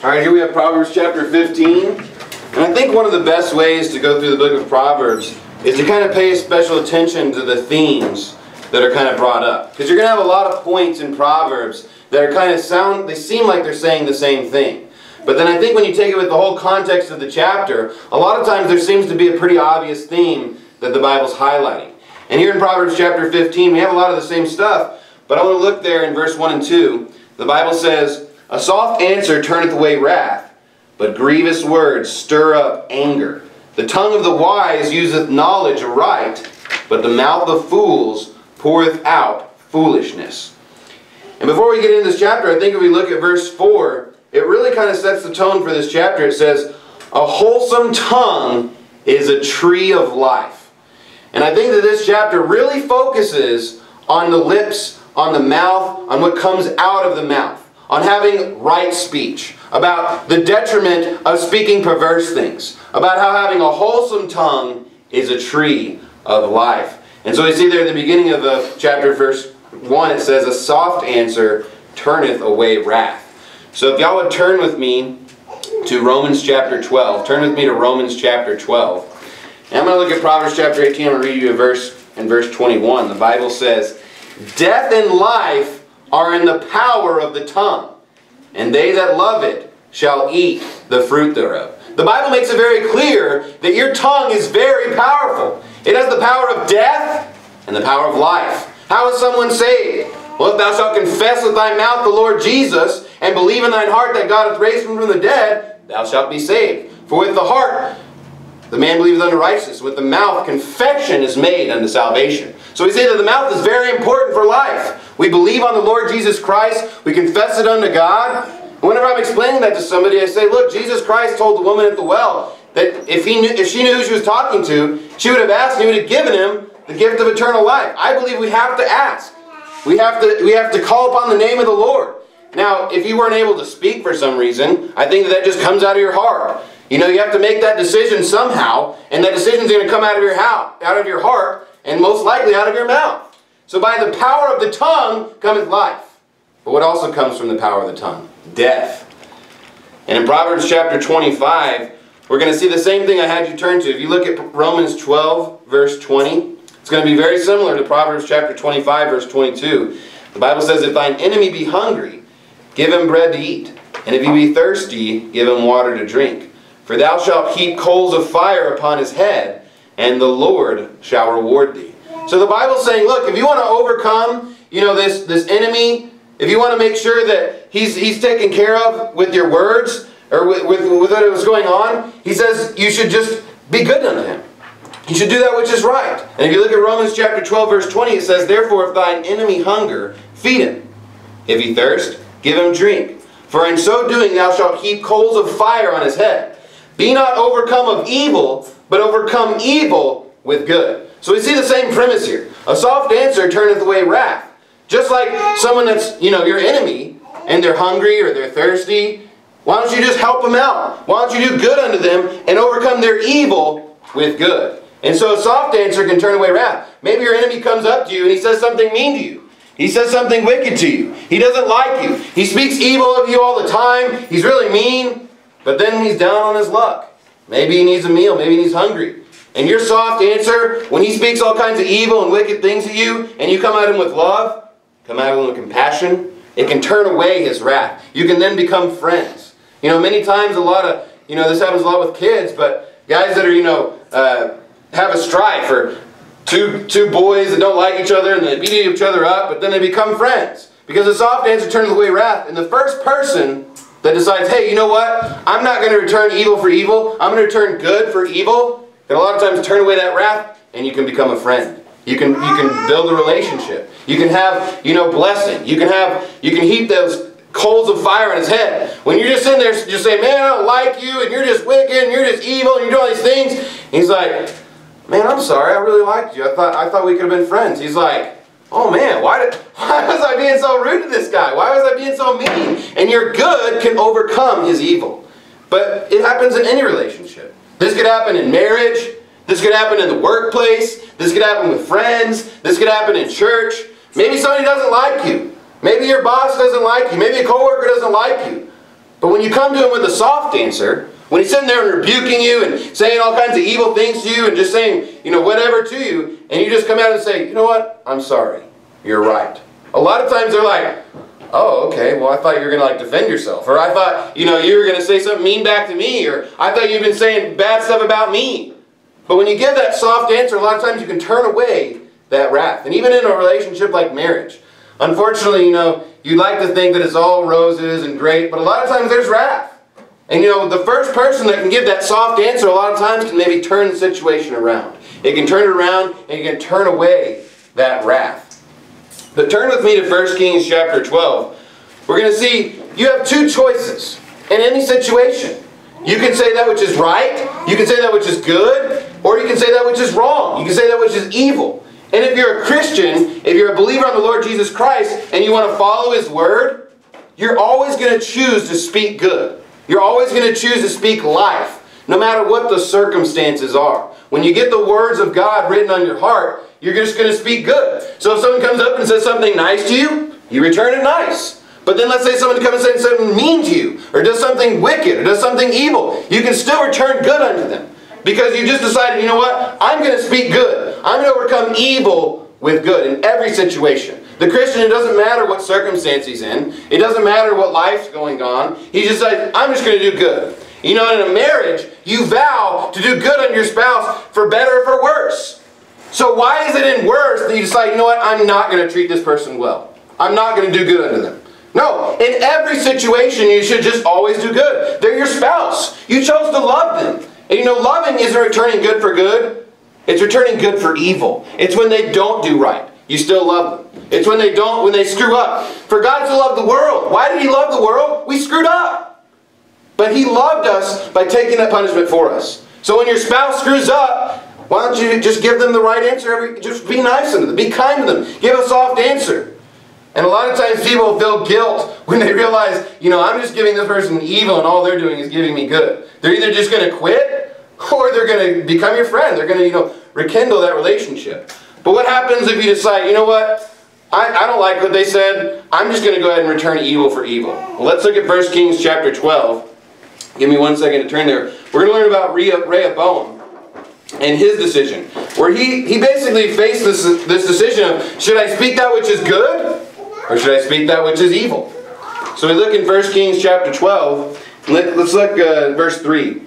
All right, here we have Proverbs chapter 15. And I think one of the best ways to go through the book of Proverbs is to kind of pay special attention to the themes that are kind of brought up. Because you're going to have a lot of points in Proverbs that are kind of they seem like they're saying the same thing. But then I think when you take it with the whole context of the chapter, a lot of times there seems to be a pretty obvious theme that the Bible's highlighting. And here in Proverbs chapter 15, we have a lot of the same stuff. But I want to look there in verse 1 and 2. The Bible says, "A soft answer turneth away wrath, but grievous words stir up anger. The tongue of the wise useth knowledge aright, but the mouth of fools poureth out foolishness." And before we get into this chapter, I think if we look at verse 4, it really kind of sets the tone for this chapter. It says, "A wholesome tongue is a tree of life." And I think that this chapter really focuses on the lips, on the mouth, on what comes out of the mouth, on having right speech, about the detriment of speaking perverse things, about how having a wholesome tongue is a tree of life. And so we see there at the beginning of the chapter, verse 1, it says, "A soft answer turneth away wrath." So if y'all would turn with me to Romans chapter 12. Turn with me to Romans chapter 12. And I'm going to look at Proverbs chapter 18. I'm going to read you a verse in verse 21. The Bible says, "Death and life are in the power of the tongue, and they that love it shall eat the fruit thereof." The Bible makes it very clear that your tongue is very powerful. It has the power of death and the power of life. How is someone saved? Well, if thou shalt confess with thy mouth the Lord Jesus, and believe in thine heart that God hath raised him from the dead, thou shalt be saved. For with the heart the man believeth unto righteousness, with the mouth confession is made unto salvation. So we say that the mouth is very important for life. We believe on the Lord Jesus Christ. We confess it unto God. Whenever I'm explaining that to somebody, I say, look, Jesus Christ told the woman at the well that if she knew who she was talking to, she would have asked and he would have given him the gift of eternal life. I believe we have to ask. We have to call upon the name of the Lord. Now, if you weren't able to speak for some reason, I think that just comes out of your heart. You know, you have to make that decision somehow, and that decision is going to come out of your heart, and most likely out of your mouth. So by the power of the tongue cometh life. But what also comes from the power of the tongue? Death. And in Proverbs chapter 25, we're going to see the same thing I had you turn to. If you look at Romans 12, verse 20, it's going to be very similar to Proverbs chapter 25, verse 22. The Bible says, "If thine enemy be hungry, give him bread to eat. And if he be thirsty, give him water to drink. For thou shalt heap coals of fire upon his head, and the Lord shall reward thee." So the Bible's saying, look, if you want to overcome, this enemy, if you want to make sure that he's taken care of with your words, or with what was going on, he says you should just be good unto him. You should do that which is right. And if you look at Romans chapter 12, verse 20, it says, "Therefore if thine enemy hunger, feed him. If he thirst, give him drink. For in so doing thou shalt heap coals of fire on his head. Be not overcome of evil, but overcome evil with good." So we see the same premise here. A soft answer turneth away wrath. Just like someone that's, your enemy, and they're hungry or they're thirsty, why don't you just help them out? Why don't you do good unto them and overcome their evil with good? And so a soft answer can turn away wrath. Maybe your enemy comes up to you and he says something mean to you. He says something wicked to you. He doesn't like you. He speaks evil of you all the time. He's really mean. But then he's down on his luck. Maybe he needs a meal. Maybe he's hungry. And your soft answer, when he speaks all kinds of evil and wicked things to you, and you come at him with love, come at him with compassion, it can turn away his wrath. You can then become friends. Many times this happens a lot with kids, but guys that are, have a strife, or two boys that don't like each other and they beat each other up, but then they become friends. Because a soft answer turns away wrath. And the first person that decides, hey, you know what? I'm not going to return evil for evil. I'm going to return good for evil. And a lot of times turn away that wrath, and you can become a friend. You can build a relationship. You can have, blessing. You can heap those coals of fire on his head. When you're just sitting there just saying, man, I don't like you, and you're just wicked, and you're just evil, and you're doing all these things. And he's like, man, I'm sorry, I really liked you. I thought we could have been friends. He's like, oh man, why was I being so rude to this guy? Why was I being so mean? And your good can overcome his evil. But it happens in any relationship. This could happen in marriage. This could happen in the workplace. This could happen with friends. This could happen in church. Maybe somebody doesn't like you. Maybe your boss doesn't like you. Maybe a coworker doesn't like you. But when you come to him with a soft answer, when he's sitting there and rebuking you and saying all kinds of evil things to you and just saying, whatever to you, and you just come out and say, you know what? I'm sorry. You're right. A lot of times they're like, oh, okay, well, I thought you were going to defend yourself. Or I thought, you were going to say something mean back to me. Or I thought you've been saying bad stuff about me. But when you give that soft answer, a lot of times you can turn away that wrath. And even in a relationship like marriage, unfortunately, you'd like to think that it's all roses and great, but a lot of times there's wrath. And the first person that can give that soft answer a lot of times can maybe turn the situation around. It can turn it around and it can turn away that wrath. But turn with me to 1 Kings chapter 12. We're going to see you have two choices in any situation. You can say that which is right, you can say that which is good, or you can say that which is wrong. You can say that which is evil. And if you're a Christian, if you're a believer on the Lord Jesus Christ, and you want to follow His Word, you're always going to choose to speak good. You're always going to choose to speak life, no matter what the circumstances are. When you get the words of God written on your heart, you're just going to speak good. So if someone comes up and says something nice to you, you return it nice. But then let's say someone comes and says something mean to you, or does something wicked, or does something evil. You can still return good unto them. Because you just decided, you know what? I'm going to speak good. I'm going to overcome evil with good in every situation. The Christian, it doesn't matter what circumstance he's in. It doesn't matter what life's going on. He just says, I'm just going to do good. In a marriage, you vow to do good on your spouse for better or for worse. So why is it in worse that you decide, you know what? I'm not going to treat this person well. I'm not going to do good unto them. No, in every situation, you should just always do good. They're your spouse. You chose to love them. And loving isn't returning good for good. It's returning good for evil. It's when they don't do right. You still love them. It's when they screw up. For God so loved the world. Why did He love the world? We screwed up. But He loved us by taking that punishment for us. So when your spouse screws up, why don't you just give them the right answer? Just be nice to them. Be kind to them. Give a soft answer. And a lot of times people feel guilt when they realize, I'm just giving this person evil and all they're doing is giving me good. They're either just going to quit or they're going to become your friend. They're going to, rekindle that relationship. But what happens if you decide, you know what? I don't like what they said. I'm just going to go ahead and return evil for evil. Well, let's look at 1 Kings chapter 12. Give me 1 second to turn there. We're going to learn about Rehoboam and his decision. Where he basically faced this decision of, should I speak that which is good? Or should I speak that which is evil? So we look in 1 Kings chapter 12. Let's look at verse 3.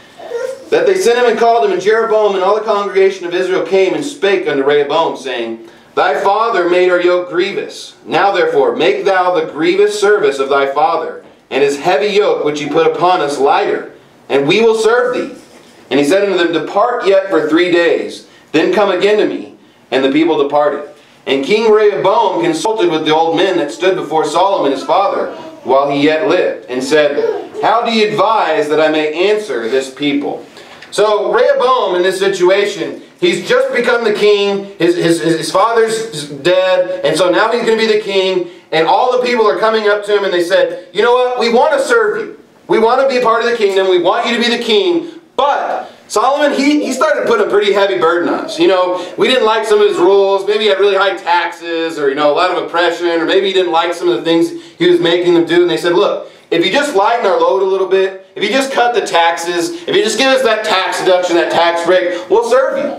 That they sent him and called him, and Jeroboam and all the congregation of Israel came and spake unto Rehoboam, saying, Thy father made our yoke grievous. Now therefore make thou the grievous service of thy father, and his heavy yoke which he put upon us lighter, and we will serve thee. And he said unto them, Depart yet for 3 days, then come again to me. And the people departed. And King Rehoboam consulted with the old men that stood before Solomon his father, while he yet lived, and said, How do ye advise that I may answer this people? So Rehoboam in this situation, he's just become the king, his father's dead, and so now he's going to be the king, and all the people are coming up to him and they said, you know what, we want to serve you. We want to be part of the kingdom, we want you to be the king, but Solomon, he started putting a pretty heavy burden on us. We didn't like some of his rules. Maybe he had really high taxes or, a lot of oppression. Or maybe he didn't like some of the things he was making them do. And they said, look, if you just lighten our load a little bit, if you just cut the taxes, if you just give us that tax deduction, that tax break, we'll serve you.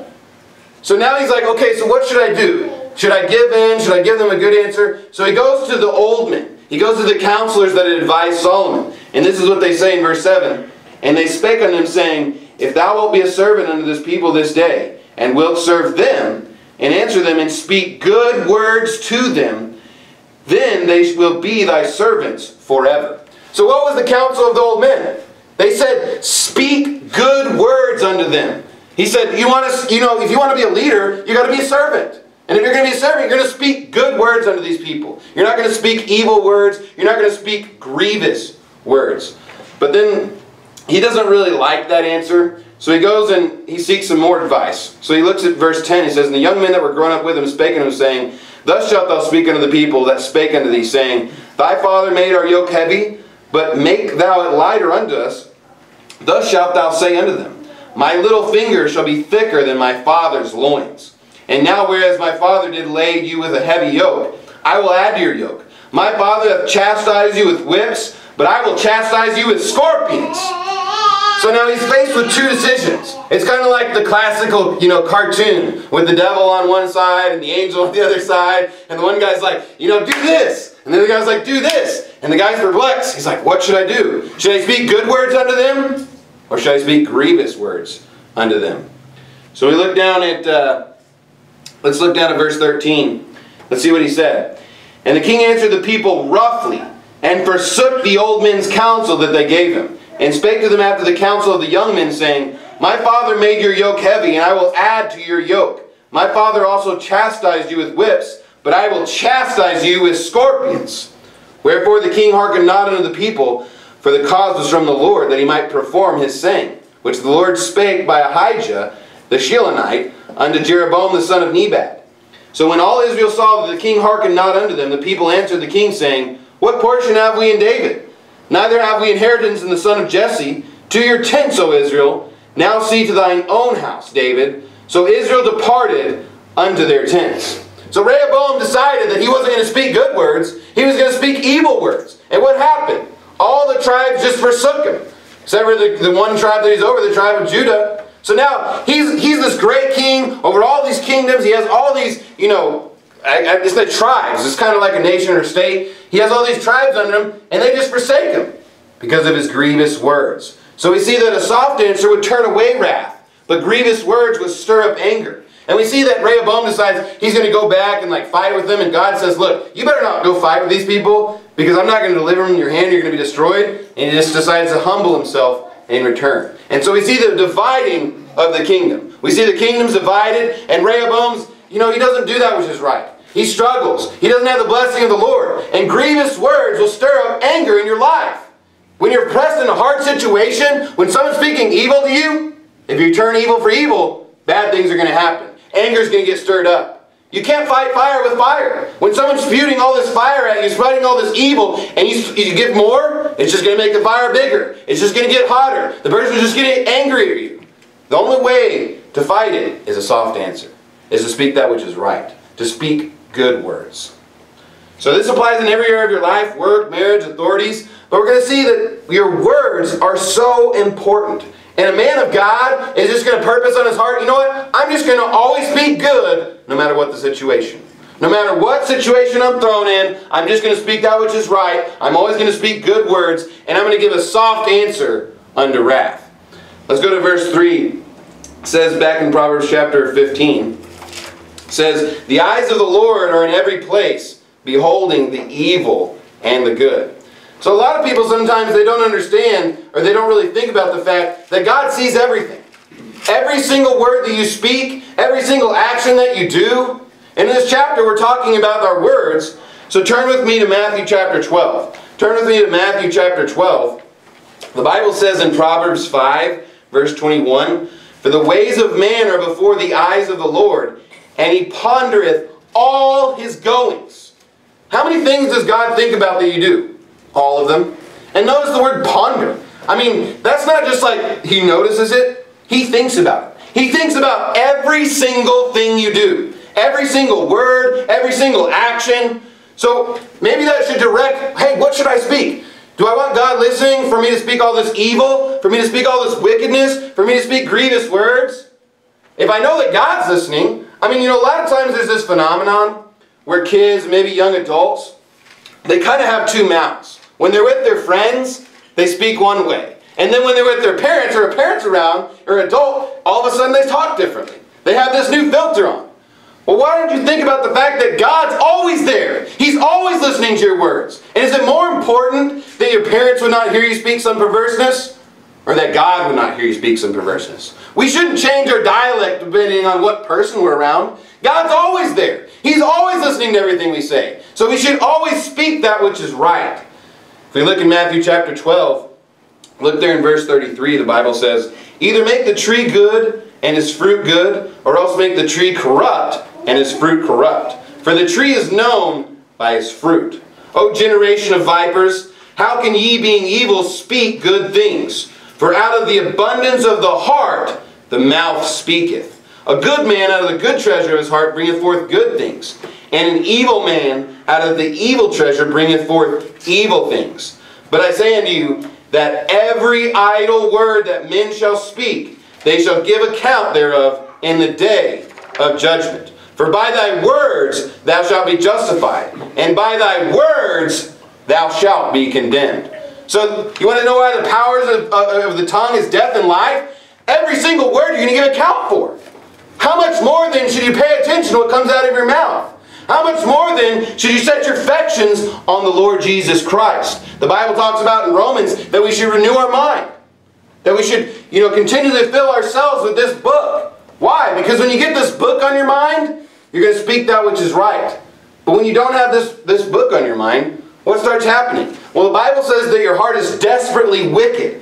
So now he's like, okay, so what should I do? Should I give in? Should I give them a good answer? So he goes to the old men. He goes to the counselors that had advised Solomon. And this is what they say in verse 7. And they spake unto him, saying, If thou wilt be a servant unto this people this day, and wilt serve them, and answer them, and speak good words to them, then they will be thy servants forever. So what was the counsel of the old men? They said, speak good words unto them. He said, if you want to be a leader, you got to be a servant. And if you're going to be a servant, you're going to speak good words unto these people. You're not going to speak evil words. You're not going to speak grievous words. But then he doesn't really like that answer. So he goes and he seeks some more advice. So he looks at verse 10. He says, And the young men that were grown up with him spake unto him, saying, Thus shalt thou speak unto the people that spake unto thee, saying, Thy father made our yoke heavy, but make thou it lighter unto us. Thus shalt thou say unto them, My little finger shall be thicker than my father's loins. And now whereas my father did lade you with a heavy yoke, I will add to your yoke. My father hath chastised you with whips, but I will chastise you with scorpions. So now he's faced with two decisions. It's kind of like the classical, cartoon with the devil on one side and the angel on the other side. And the one guy's like, do this. And the other guy's like, do this. And the guy's perplexed. He's like, what should I do? Should I speak good words unto them? Or should I speak grievous words unto them? So we look down at, let's look down at verse 13. Let's see what he said. And the king answered the people roughly, and forsook the old men's counsel that they gave him, and spake to them after the counsel of the young men, saying, My father made your yoke heavy, and I will add to your yoke. My father also chastised you with whips, but I will chastise you with scorpions. Wherefore the king hearkened not unto the people, for the cause was from the Lord, that he might perform his saying, which the Lord spake by Ahijah the Shilonite unto Jeroboam the son of Nebat. So when all Israel saw that the king hearkened not unto them, the people answered the king, saying, What portion have we in David? Neither have we inheritance in the son of Jesse. To your tents, O Israel. Now see to thine own house, David. So Israel departed unto their tents. So Rehoboam decided that he wasn't going to speak good words. He was going to speak evil words. And what happened? All the tribes just forsook him. Except for the one tribe that he's over, the tribe of Judah. So now he's this great king over all these kingdoms. He has all these, it's like tribes. It's kind of like a nation or state. He has all these tribes under him, and they just forsake him because of his grievous words. So we see that a soft answer would turn away wrath, but grievous words would stir up anger. And we see that Rehoboam decides he's going to go back and fight with them, and God says, look, you better not go fight with these people, because I'm not going to deliver them in your hand, you're going to be destroyed. And he just decides to humble himself in return. And so we see the dividing of the kingdom. We see the kingdom's divided, and Rehoboam's, he doesn't do that which is right. He struggles. He doesn't have the blessing of the Lord. And grievous words will stir up anger in your life. When you're pressed in a hard situation, when someone's speaking evil to you, if you turn evil for evil, bad things are going to happen. Anger is going to get stirred up. You can't fight fire with fire. When someone's spewing all this fire at you, spreading all this evil, and you give more, it's just going to make the fire bigger. It's just going to get hotter. The person's just going to get angry at you. The only way to fight it is a soft answer, is to speak that which is right, to speak good words. So this applies in every area of your life, work, marriage, authorities, but we're going to see that your words are so important. And a man of God is just going to purpose on his heart, you know what? I'm just going to always speak good no matter what the situation. No matter what situation I'm thrown in, I'm just going to speak that which is right. I'm always going to speak good words, and I'm going to give a soft answer unto wrath. Let's go to verse 3. It says back in Proverbs chapter 15, it says, The eyes of the Lord are in every place, beholding the evil and the good. So a lot of people sometimes they don't understand, or they don't really think about the fact that God sees everything. Every single word that you speak, every single action that you do. And in this chapter we're talking about our words. So turn with me to Matthew chapter 12. Turn with me to Matthew chapter 12. The Bible says in Proverbs 5, verse 21, For the ways of man are before the eyes of the Lord, and he pondereth all his goings. How many things does God think about that you do? All of them. And notice the word ponder. I mean, that's not just like he notices it. He thinks about it. He thinks about every single thing you do. Every single word, every single action. So maybe that should direct, hey, what should I speak? Do I want God listening for me to speak all this evil? For me to speak all this wickedness? For me to speak grievous words? If I know that God's listening, I mean, a lot of times there's this phenomenon where kids, maybe young adults, they kind of have two mouths. When they're with their friends, they speak one way. And then when they're with their parents, or a parent's around, or an adult, all of a sudden they talk differently. They have this new filter on. Well, why don't you think about the fact that God's always there? He's always listening to your words. And is it more important that your parents would not hear you speak some perverseness, or that God would not hear you speak some perverseness? We shouldn't change our dialect depending on what person we're around. God's always there. He's always listening to everything we say. So we should always speak that which is right. If we look in Matthew chapter 12, look there in verse 33, the Bible says, Either make the tree good and his fruit good, or else make the tree corrupt and his fruit corrupt. For the tree is known by his fruit. O generation of vipers, how can ye being evil speak good things? For out of the abundance of the heart the mouth speaketh. A good man out of the good treasure of his heart bringeth forth good things. And an evil man out of the evil treasure bringeth forth evil things. But I say unto you, that every idle word that men shall speak, they shall give account thereof in the day of judgment. For by thy words thou shalt be justified, and by thy words thou shalt be condemned. So, you want to know why the powers of the tongue is death and life? Every single word you're going to give account for. How much more then should you pay attention to what comes out of your mouth? How much more then should you set your affections on the Lord Jesus Christ? The Bible talks about in Romans that we should renew our mind. That we should, continually fill ourselves with this book. Why? Because when you get this book on your mind, you're going to speak that which is right. But when you don't have this book on your mind, what starts happening? Well, the Bible says that your heart is desperately wicked.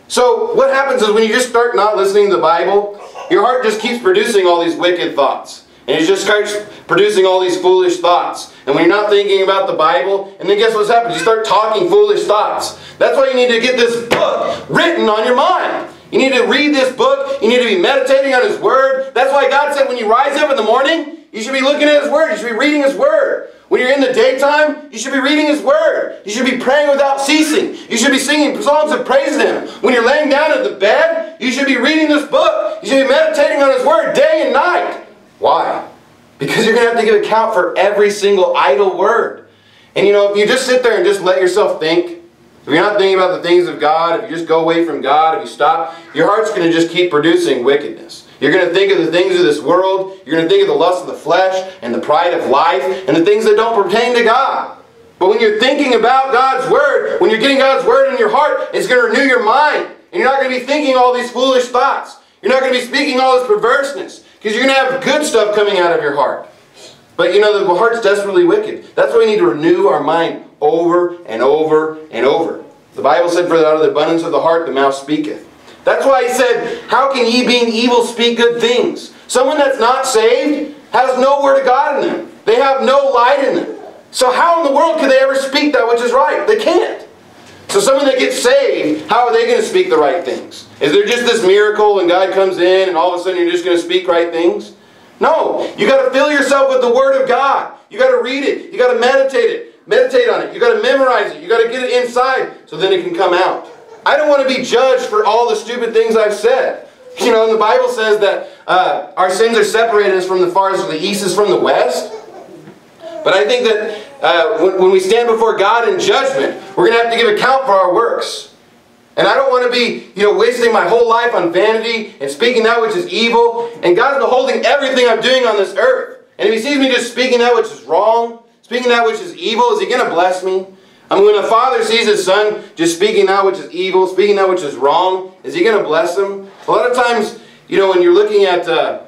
So what happens is when you just start not listening to the Bible, your heart just keeps producing all these wicked thoughts. And it just starts producing all these foolish thoughts. And when you're not thinking about the Bible, and then guess what's happened? You start talking foolish thoughts. That's why you need to get this book written on your mind. You need to read this book. You need to be meditating on His Word. That's why God said when you rise up in the morning, you should be looking at His Word. You should be reading His Word. When you're in the daytime, you should be reading His Word. You should be praying without ceasing. You should be singing songs of praise to Him. When you're laying down in the bed, you should be reading this book. You should be meditating on His Word day and night. Why? Because you're going to have to give account for every single idle word. And if you just sit there and just let yourself think, if you're not thinking about the things of God, if you just go away from God, if you stop, your heart's going to just keep producing wickedness. You're going to think of the things of this world. You're going to think of the lust of the flesh and the pride of life and the things that don't pertain to God. But when you're thinking about God's Word, when you're getting God's Word in your heart, it's going to renew your mind. And you're not going to be thinking all these foolish thoughts. You're not going to be speaking all this perverseness. Because you're going to have good stuff coming out of your heart. But the heart's desperately wicked. That's why we need to renew our mind over and over and over. The Bible said, for out of the abundance of the heart the mouth speaketh. That's why He said, how can ye being evil speak good things? Someone that's not saved has no word of God in them. They have no light in them. So how in the world could they ever speak that which is right? They can't. So someone that gets saved, how are they going to speak the right things? Is there just this miracle and God comes in and all of a sudden you're just going to speak right things? No. You got to fill yourself with the Word of God. You got to read it. You got to meditate on it. You got to memorize it. You got to get it inside so then it can come out. I don't want to be judged for all the stupid things I've said. And the Bible says that our sins are separated as from the far as the east is from the west. But I think that when we stand before God in judgment, we're going to have to give account for our works. And I don't want to be, wasting my whole life on vanity and speaking that which is evil. And God's beholding everything I'm doing on this earth. And if He sees me just speaking that which is wrong, speaking that which is evil, is He going to bless me? I mean, when a father sees his son just speaking that which is evil, speaking that which is wrong, is he going to bless him? A lot of times, when you're looking at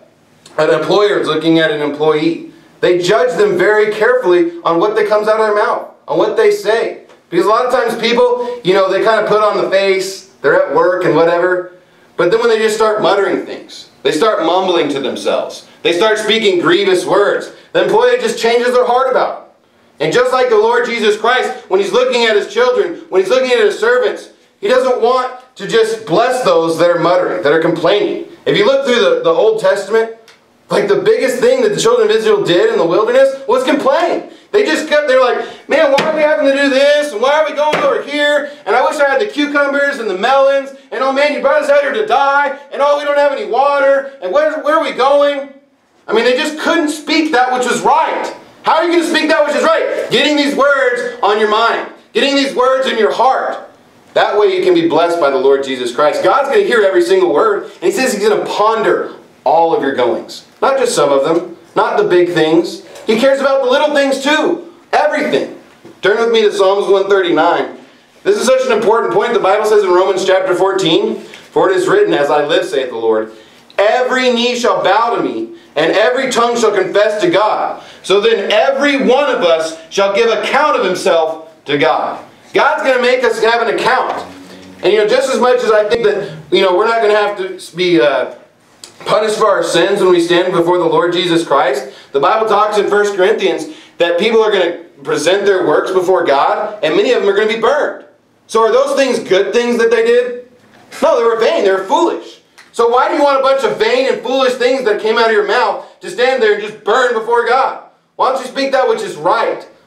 an employer is looking at an employee, they judge them very carefully on what that comes out of their mouth, on what they say. Because a lot of times people, they kind of put on the face, they're at work and whatever, but then when they just start muttering things, they start mumbling to themselves, they start speaking grievous words, the employee just changes their heart about it. And just like the Lord Jesus Christ, when He's looking at His children, when He's looking at His servants, He doesn't want to just bless those that are muttering, that are complaining. If you look through the Old Testament, like the biggest thing that the children of Israel did in the wilderness was complain. They just kept, they're like, man, why are we having to do this? And why are we going over here? And I wish I had the cucumbers and the melons. And oh man, you brought us out here to die. And oh, we don't have any water. And where are we going? I mean, they just couldn't speak that which was right. How are you going to speak that which is right? Getting these words on your mind. Getting these words in your heart. That way you can be blessed by the Lord Jesus Christ. God's going to hear every single word. And He says He's going to ponder all of your goings. Not just some of them. Not the big things. He cares about the little things too. Everything. Turn with me to Psalms 139. This is such an important point. The Bible says in Romans chapter 14, for it is written, as I live, saith the Lord, every knee shall bow to me, and every tongue shall confess to God. So then every one of us shall give account of himself to God. God's going to make us have an account. And just as much as I think that we're not going to have to be punished for our sins when we stand before the Lord Jesus Christ, the Bible talks in 1 Corinthians that people are going to present their works before God, and many of them are going to be burned. So are those things good things that they did? No, they were vain. They were foolish. So why do you want a bunch of vain and foolish things that came out of your mouth to stand there and just burn before God? Why don't you speak that which is right?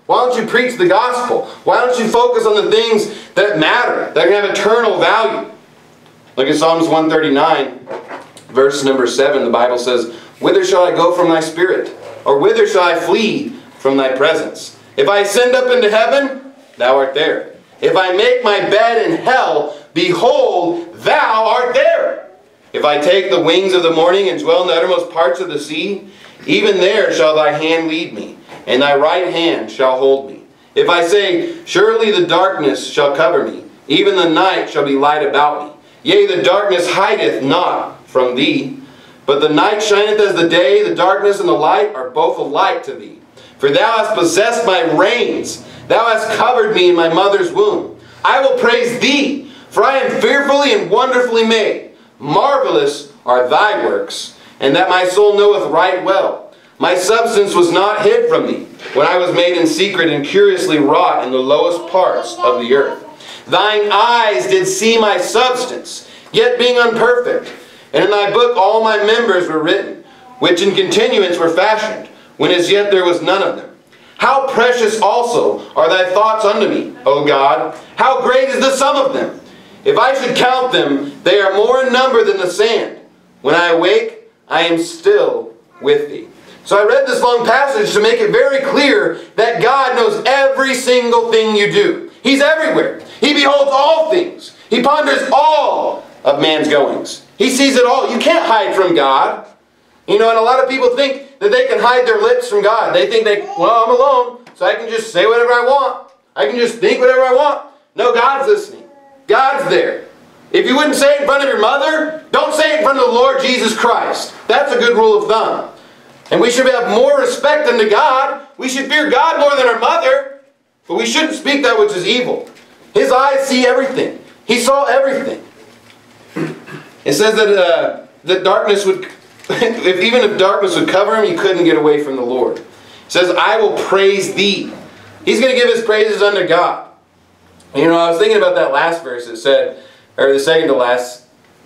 Why don't you preach the gospel? Why don't you focus on the things that matter, that can have eternal value? Look at Psalms 139, verse number 7. The Bible says, "Whither shall I go from thy spirit? Or whither shall I flee from thy presence? If I ascend up into heaven, thou art there. If I make my bed in hell, behold, thou art there. If I take the wings of the morning and dwell in the uttermost parts of the sea, even there shall thy hand lead me, and thy right hand shall hold me. If I say, surely the darkness shall cover me, even the night shall be light about me. Yea, the darkness hideth not from thee, but the night shineth as the day, the darkness and the light are both alike to thee. For thou hast possessed my reins, thou hast covered me in my mother's womb. I will praise thee, for I am fearfully and wonderfully made. Marvelous are thy works, and that my soul knoweth right well. My substance was not hid from thee, when I was made in secret and curiously wrought in the lowest parts of the earth. Thine eyes did see my substance, yet being unperfect. And in thy book all my members were written, which in continuance were fashioned, when as yet there was none of them. How precious also are thy thoughts unto me, O God! How great is the sum of them! If I should count them, they are more in number than the sand. When I awake, I am still with thee." So I read this long passage to make it very clear that God knows every single thing you do. He's everywhere. He beholds all things. He ponders all of man's goings. He sees it all. You can't hide from God. You know, and a lot of people think that they can hide their lips from God. They think well, I'm alone, so I can just say whatever I want. I can just think whatever I want. No, God's listening. God's there. If you wouldn't say it in front of your mother, don't say it in front of the Lord Jesus Christ. That's a good rule of thumb. And we should have more respect unto God. We should fear God more than our mother. But we shouldn't speak that which is evil. His eyes see everything. He saw everything. It says that darkness would, even if darkness would cover him, you couldn't get away from the Lord. It says, "I will praise thee." He's going to give his praises unto God. And, you know, I was thinking about that last verse. It said, or the second to last,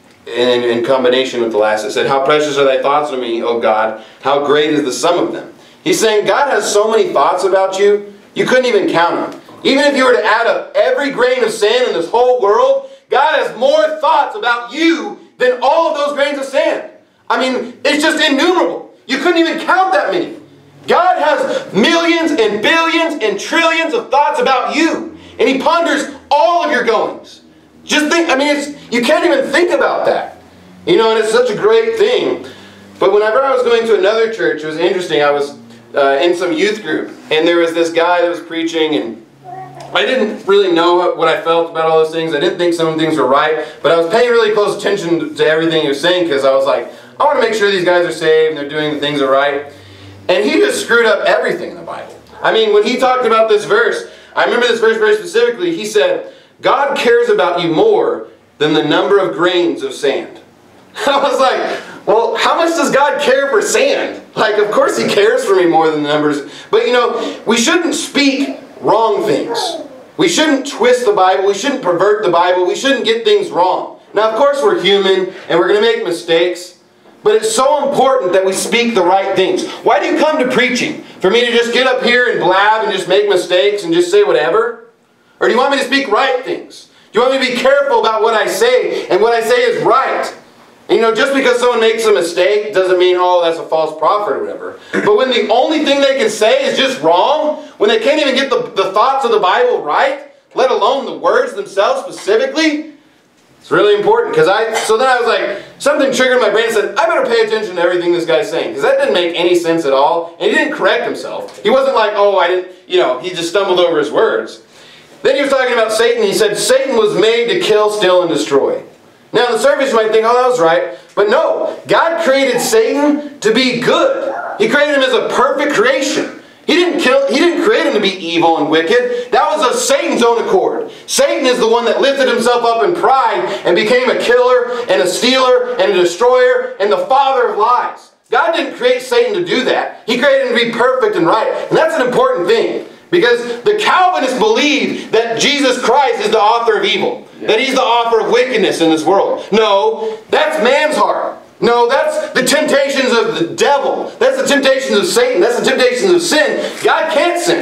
in combination with the last, it said, "How precious are thy thoughts to me, O God! How great is the sum of them." He's saying God has so many thoughts about you, you couldn't even count them. Even if you were to add up every grain of sand in this whole world, God has more thoughts about you than all of those grains of sand. I mean, it's just innumerable. You couldn't even count that many. God has millions and billions and trillions of thoughts about you. And He ponders all of your goings. Just think, I mean, you can't even think about that. You know, and it's such a great thing. But whenever I was going to another church, it was interesting. I was in some youth group, and there was this guy that was preaching, and I didn't really know what I felt about all those things. I didn't think some things were right, but I was paying really close attention to everything he was saying, because I was like, I want to make sure these guys are saved and they're doing the things that are right. And he just screwed up everything in the Bible. I mean, when he talked about this verse, I remember this verse very specifically. He said, God cares about you more than the number of grains of sand. I was like, well, how much does God care for sand? Like, of course He cares for me more than the numbers. But, you know, we shouldn't speak wrong things. We shouldn't twist the Bible. We shouldn't pervert the Bible. We shouldn't get things wrong. Now, of course, we're human and we're going to make mistakes. But it's so important that we speak the right things. Why do you come to preaching? For me to just get up here and blab and just make mistakes and just say whatever? Or do you want me to speak right things? Do you want me to be careful about what I say and what I say is right? And, you know, just because someone makes a mistake doesn't mean, oh, that's a false prophet or whatever. But when the only thing they can say is just wrong, when they can't even get the thoughts of the Bible right, let alone the words themselves specifically, it's really important. So then I was like, something triggered my brain and said, I better pay attention to everything this guy's saying. Because that didn't make any sense at all. And he didn't correct himself. He wasn't like, oh, I didn't, you know, he just stumbled over his words. Then he was talking about Satan. He said, Satan was made to kill, steal, and destroy. Now, on the surface, you might think, oh, that was right. But no, God created Satan to be good. He created him as a perfect creation. He didn't create him to be evil and wicked. That was of Satan's own accord. Satan is the one that lifted himself up in pride and became a killer and a stealer and a destroyer and the father of lies. God didn't create Satan to do that. He created him to be perfect and right. And that's an important thing. Because the Calvinists believe that Jesus Christ is the author of evil. That He's the author of wickedness in this world. No, that's man's heart. No, that's the temptations of the devil. That's the temptations of Satan. That's the temptations of sin. God can't sin.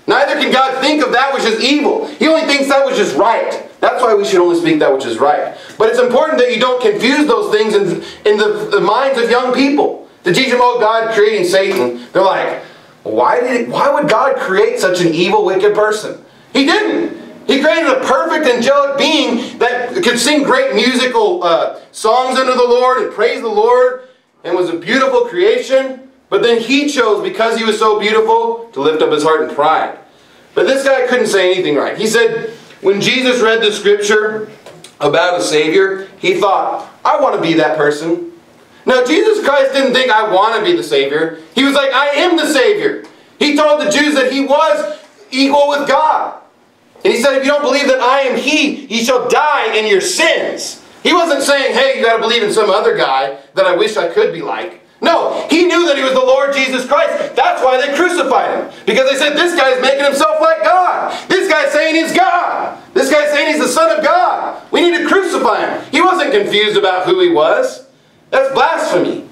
Neither can God think of that which is evil. He only thinks that which is right. That's why we should only speak that which is right. But it's important that you don't confuse those things in the minds of young people. To teach them, oh, God creating Satan. They're like, why would God create such an evil, wicked person? He didn't. He created a perfect, angelic being that could sing great musical songs unto the Lord and praise the Lord and was a beautiful creation. But then he chose, because he was so beautiful, to lift up his heart in pride. But this guy couldn't say anything right. He said, when Jesus read the scripture about a Savior, he thought, I want to be that person. Now, Jesus Christ didn't think, I want to be the Savior. He was like, I am the Savior. He told the Jews that he was equal with God. And he said, if you don't believe that I am He, ye shall die in your sins. He wasn't saying, hey, you got to believe in some other guy that I wish I could be like. No, he knew that he was the Lord Jesus Christ. That's why they crucified him. Because they said, this guy's making himself like God. This guy's saying he's God. This guy's saying he's the Son of God. We need to crucify him. He wasn't confused about who he was. That's blasphemy.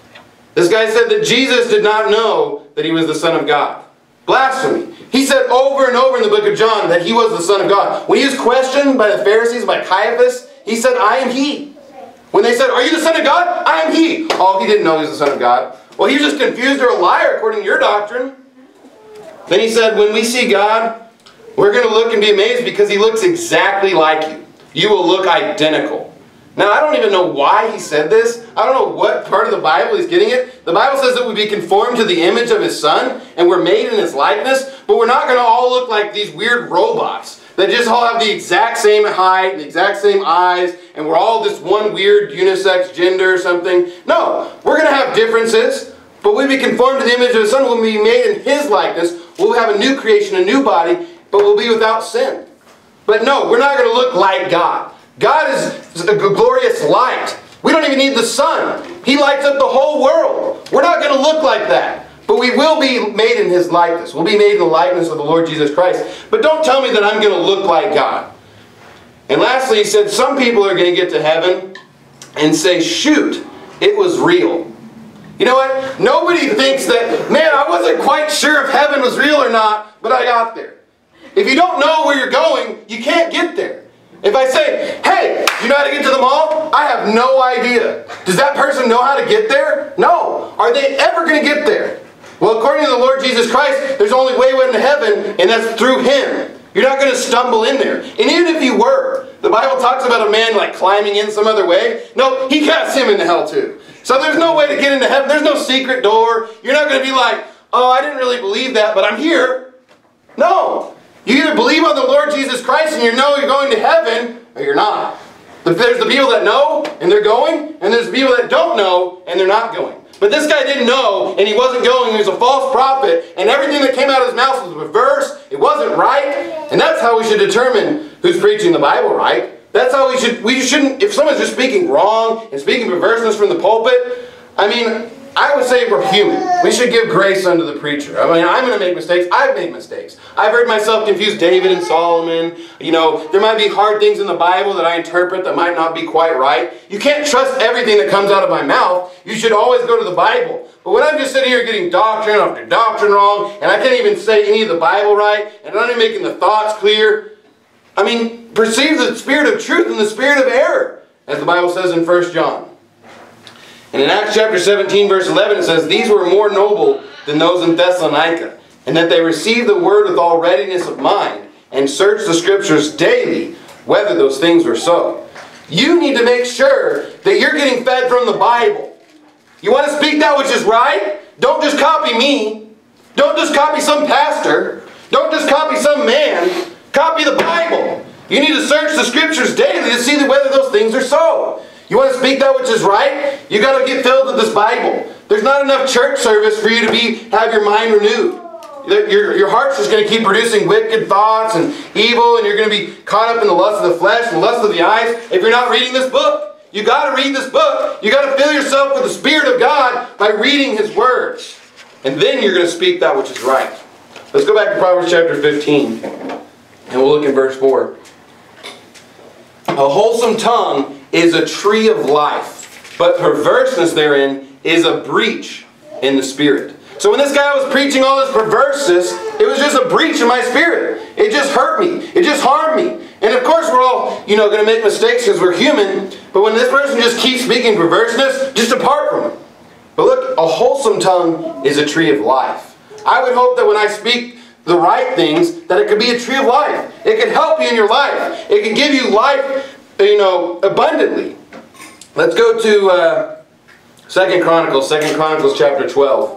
This guy said that Jesus did not know that he was the Son of God. Blasphemy. He said over and over in the book of John that he was the Son of God. When he was questioned by the Pharisees, by Caiaphas, he said, I am He. When they said, are you the Son of God? I am He. Oh, he didn't know he was the Son of God. Well, he was just confused or a liar according to your doctrine. Then he said, when we see God, we're going to look and be amazed because He looks exactly like you. You will look identical. Now, I don't even know why he said this. I don't know what part of the Bible he's getting it. The Bible says that we be conformed to the image of His Son, and we're made in His likeness, but we're not going to all look like these weird robots that just all have the exact same height and the exact same eyes, and we're all this one weird unisex gender or something. No, we're going to have differences, but we'll be conformed to the image of His Son. We'll be made in His likeness. We'll have a new creation, a new body, but we'll be without sin. But no, we're not going to look like God. God is a glorious light. We don't even need the sun. He lights up the whole world. We're not going to look like that. But we will be made in His likeness. We'll be made in the likeness of the Lord Jesus Christ. But don't tell me that I'm going to look like God. And lastly, he said, some people are going to get to heaven and say, shoot, it was real. You know what? Nobody thinks that, man, I wasn't quite sure if heaven was real or not, but I got there. If you don't know where you're going, you can't get there. If I say, hey, you know how to get to the mall? I have no idea. Does that person know how to get there? No. Are they ever going to get there? Well, according to the Lord Jesus Christ, there's only way into heaven, and that's through Him. You're not going to stumble in there. And even if you were, the Bible talks about a man like climbing in some other way. No, He casts him into hell too. So there's no way to get into heaven. There's no secret door. You're not going to be like, oh, I didn't really believe that, but I'm here. No. You either believe on the Lord Jesus Christ and you know you're going to heaven, or you're not. There's the people that know and they're going, and there's the people that don't know and they're not going. But this guy didn't know and he wasn't going. He was a false prophet, and everything that came out of his mouth was perverse. It wasn't right. And that's how we should determine who's preaching the Bible right. That's how we shouldn't, if someone's just speaking wrong and speaking perverseness from the pulpit, I mean, I would say we're human. We should give grace unto the preacher. I mean, I'm going to make mistakes. I've made mistakes. I've heard myself confuse David and Solomon. You know, there might be hard things in the Bible that I interpret that might not be quite right. You can't trust everything that comes out of my mouth. You should always go to the Bible. But when I'm just sitting here getting doctrine after doctrine wrong, and I can't even say any of the Bible right, and I'm not even making the thoughts clear, I mean, perceive the spirit of truth and the spirit of error, as the Bible says in 1 John. And in Acts chapter 17, verse 11, it says, these were more noble than those in Thessalonica, and that they received the word with all readiness of mind, and searched the Scriptures daily, whether those things were so. You need to make sure that you're getting fed from the Bible. You want to speak that which is right? Don't just copy me. Don't just copy some pastor. Don't just copy some man. Copy the Bible. You need to search the Scriptures daily to see whether those things are so. You want to speak that which is right? You got to get filled with this Bible. There's not enough church service for you to have your mind renewed. Your heart's just going to keep producing wicked thoughts and evil, and you're going to be caught up in the lust of the flesh and the lust of the eyes if you're not reading this book. You got to read this book. You got to fill yourself with the Spirit of God by reading His words. And then you're going to speak that which is right. Let's go back to Proverbs chapter 15, and we'll look in verse 4. A wholesome tongue is a tree of life, but perverseness therein is a breach in the spirit. So when this guy was preaching all this perverseness, it was just a breach in my spirit. It just hurt me. It just harmed me. And of course we're all, going to make mistakes because we're human. But when this person just keeps speaking perverseness, just depart from him. But look, a wholesome tongue is a tree of life. I would hope that when I speak the right things, that it could be a tree of life. It can help you in your life. It can give you life, abundantly. Let's go to 2 Chronicles chapter 12.